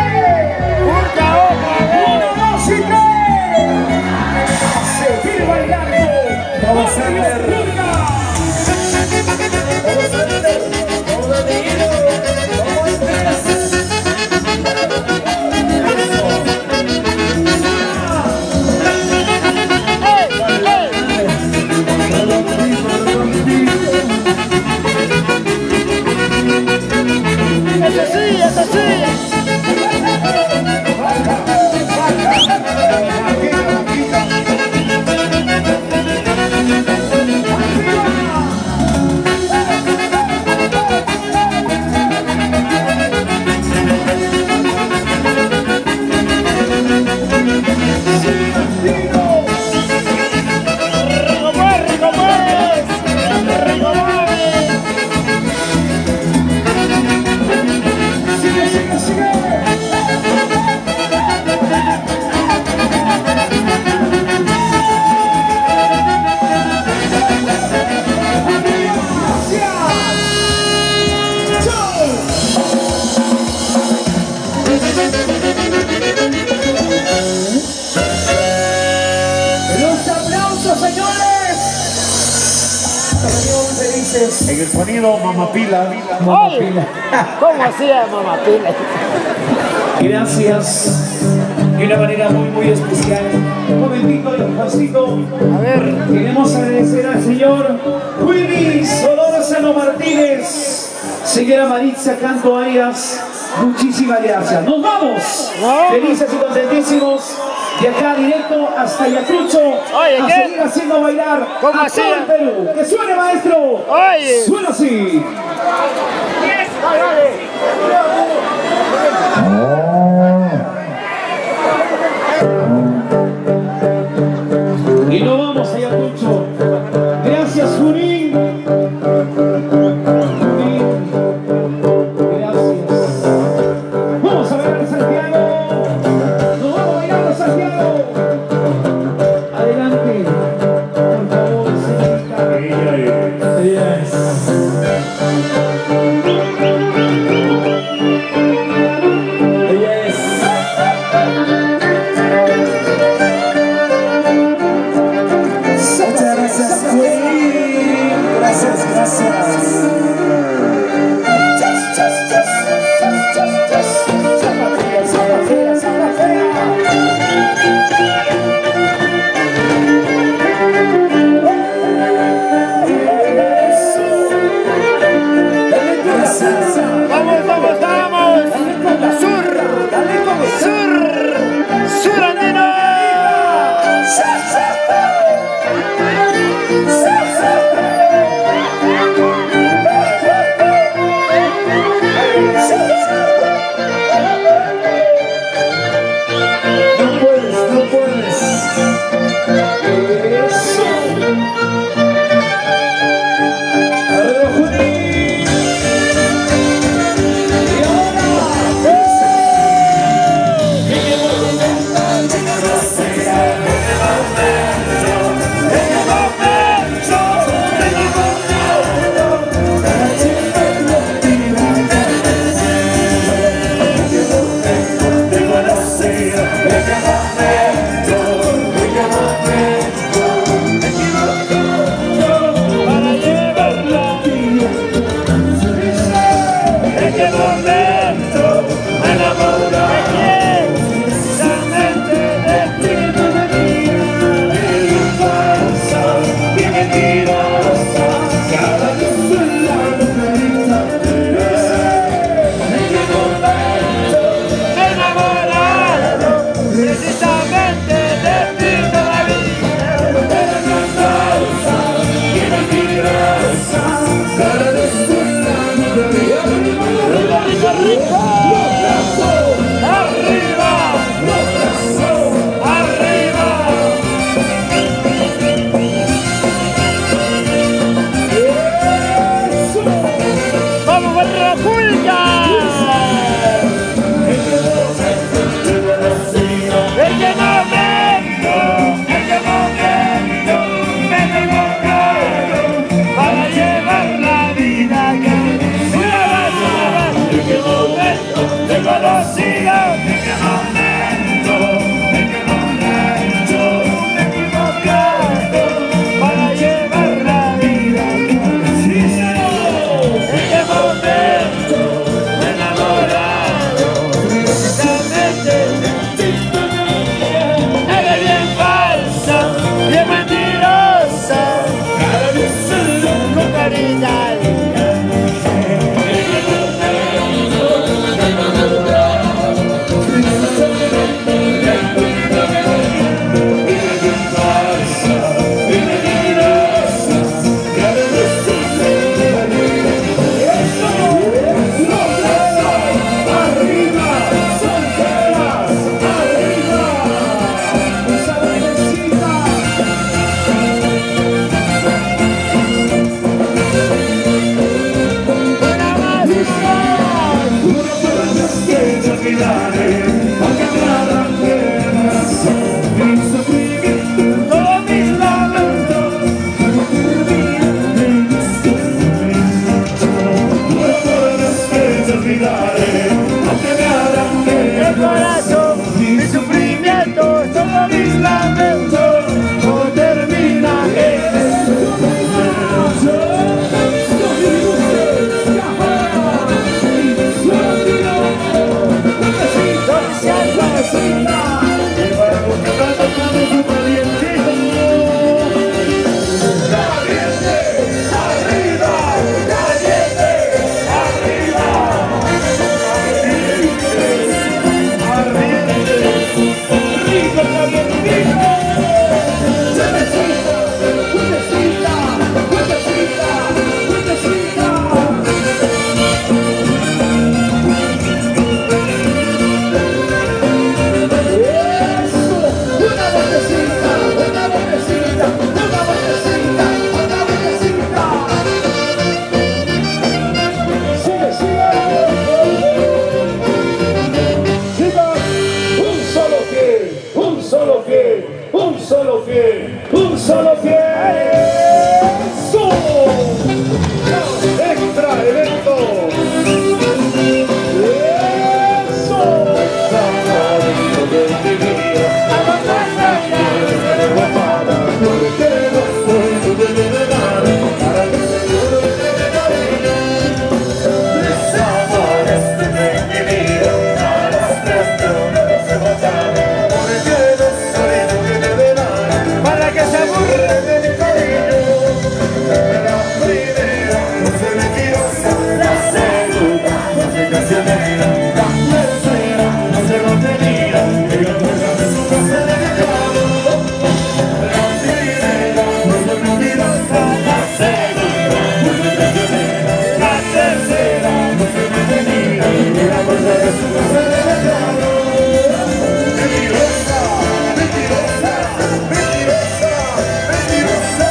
3. Junta, otra 1, 2 y 3. A seguir bailando. Vamos a ver. Eso sí. Saludos felices. En el sonido Mamapila. Mamapila. ¿Cómo hacía Mamapila? Gracias. De una manera muy especial. Un momentito, Juancito. A ver. Queremos agradecer al señor Willy Solórzano Martínez, señora Maritza Canto Arias. Muchísimas gracias. Nos vamos. No. Felices y contentísimos. De acá directo hasta Ayacucho. Oye, a ¿qué? seguir haciendo bailar ¿Cómo a hacía? todo el Perú. Que suene, maestro. Oye. Suena así. Y nos vamos a Ayacucho. Gracias, Junín. Junín. Gracias. Vamos a bailar Santiago. Nos vamos a bailar Santiago. Adelante. Por favor, señorita. Ella es. Ella es. Muchas gracias, Queen. Gracias. Vamos. Sur andino. No puedes. Eso. Arriba, Junín. Y ahora. solo pie, un solo pie. ¡Eso! Extra evento. ¡Eso! Para que se aburre de mi cariño. La primera, no se mentirosa. La segunda, no se cancionera. La tercera, no se mantenida. Ella juega de su casa de pecado. La primera, no se mentirosa. La segunda, no se cancionera. La tercera, no se mantenida. Ella juega de su casa de pecado. Mentirosa, mentirosa, mentirosa, mentirosa.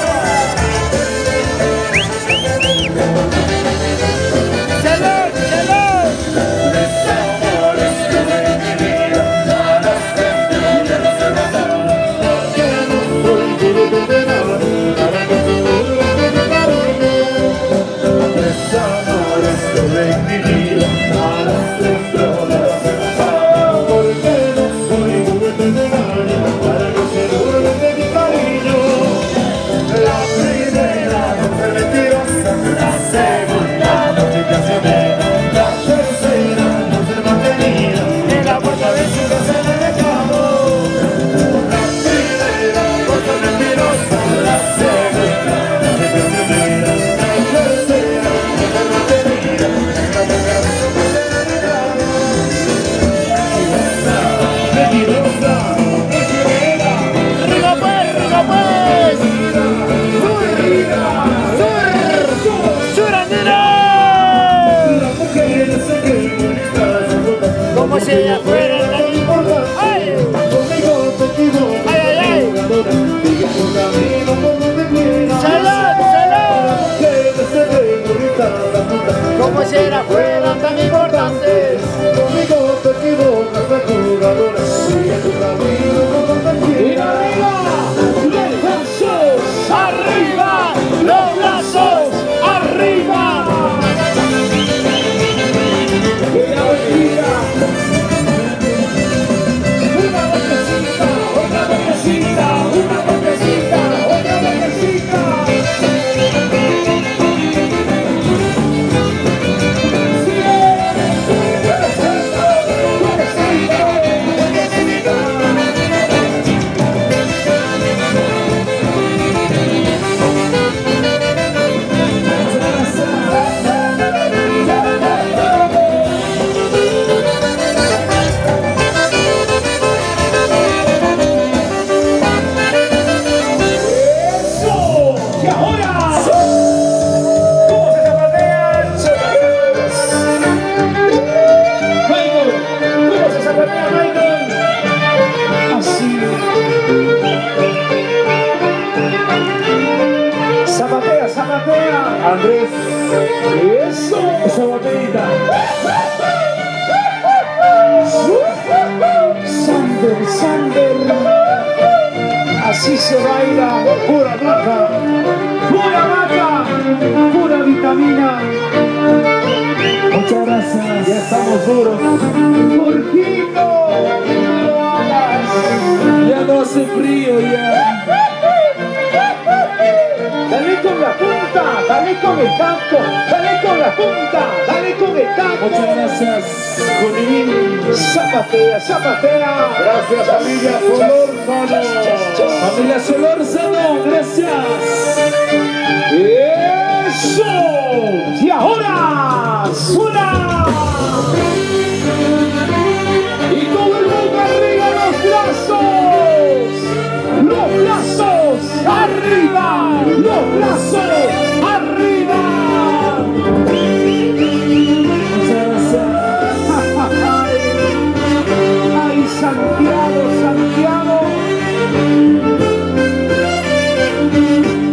¡Salud! ¡Salud! Desamores que me dividan, nada frente a no se matan. Porque no soy duro de verano, para que se vuelva de mi cariño. Desamores que me dividan, nada frente a no se matan. Porque no soy duro de verano, para que se vuelva de mi cariño. La primera noche mentirosa, la segunda noche cancionera, la tercera noche mantenida, en la puerta de su casa de pecado. La primera noche mentirosa, la segunda noche cancionera, la tercera noche mantenida, en la puerta de su casa de pecado. Mentirosa, mentirosa, ¡Rico pues! ¡Rico pues! ¡Surandina! las mujeres se creen bonitas, Como si ella fuera tan importante. ¡Ay! conmigo te equivocas, ¡Ay, ay, ay! jugadora, sigue tu camino como te quieras. ¡Salud! ¡Salud! Mujeres se creen bonitas, Como si ella fuera tan importante. conmigo te equivocas, jugadora, sigue tu camino como te quieras. ¡Arriba! ¡Los brazos! ¡Arriba! Una vueltecita, una vueltecita, otra vueltecita. ¡Eso! ¡Y ahora! ¿Cómo se zapatean? Michael, ¿cómo se zapatea, Michael? Así. Zapatea, zapatea. Andrés, Eso. esa botellita. Sander, Sander. Así se baila. Pura maca. Pura maca, pura vitamina. Muchas gracias. Ya estamos duros. Jorgito, no lo hagas. Ya no hace frío ya. Dale con la punta, dale con el taco, dale con la punta, dale con el taco. Muchas gracias, Junivín. Zapatea, zapatea. Gracias, familia Solórzano. Familia Solórzano, gracias. ¡Eso! Y ahora suena. Y todo el mundo arriba, los brazos arriba, los brazos arriba. Ay, Santiago, Santiago.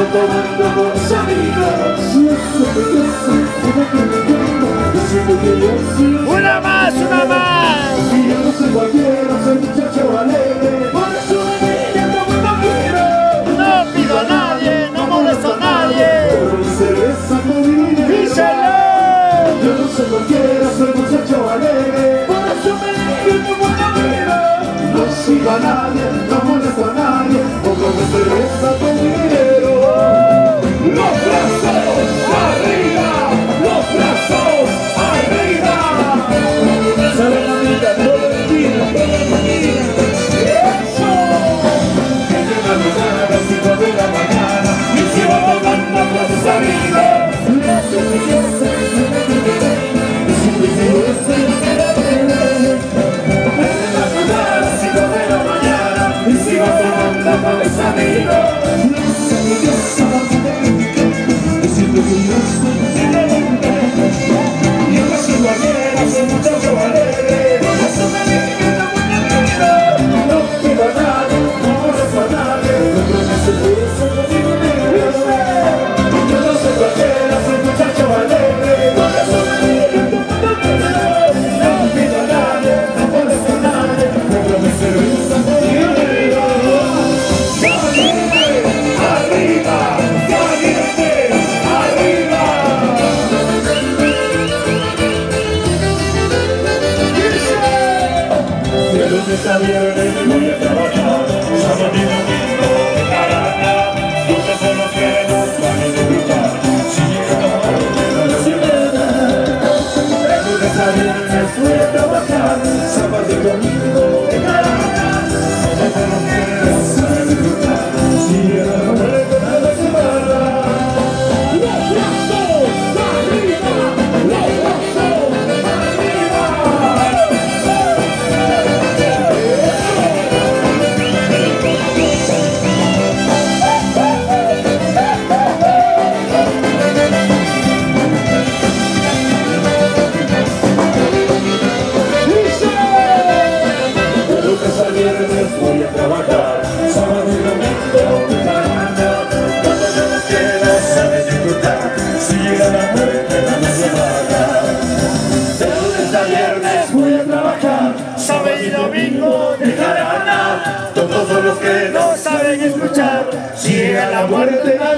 tomando con mis amigos. Una más, una más. Y yo no soy cualquiera, soy muchacho alegre. Por eso me tomando quiero. No pido a nadie, no molesto a nadie. Por mi cerveza con dinero. ¡Díselo! Yo no soy cualquiera, soy muchacho alegre. Por eso me tomando quiero. No sigo a nadie, no molesto a nadie. Pongo mi cerveza con dinero. Los brazos arriba, los brazos arriba. Sabe la vida, todo el día, todo el día. ¡Eso! Que llega a las 5 de la mañana y sigo tomando con mis amigos. A viernes voy a trabajar, sábado y domingo de carana. Todos son los que nos van a disfrutar. Si llega la muerte no la ciudad. De lunes a viernes voy a trabajar, sábado y domingo de carana. Todos son los que nos van a disfrutar. Si llega la muerte no la ciudad. Los brazos arriba, los brazos arriba. Voy a trabajar, sábado y domingo de carana. Todos los que no saben disfrutar, si llega la muerte no nos llevará. De lunes a viernes voy a trabajar, sábado y domingo de carana. Todos los que no saben escuchar, si llega la muerte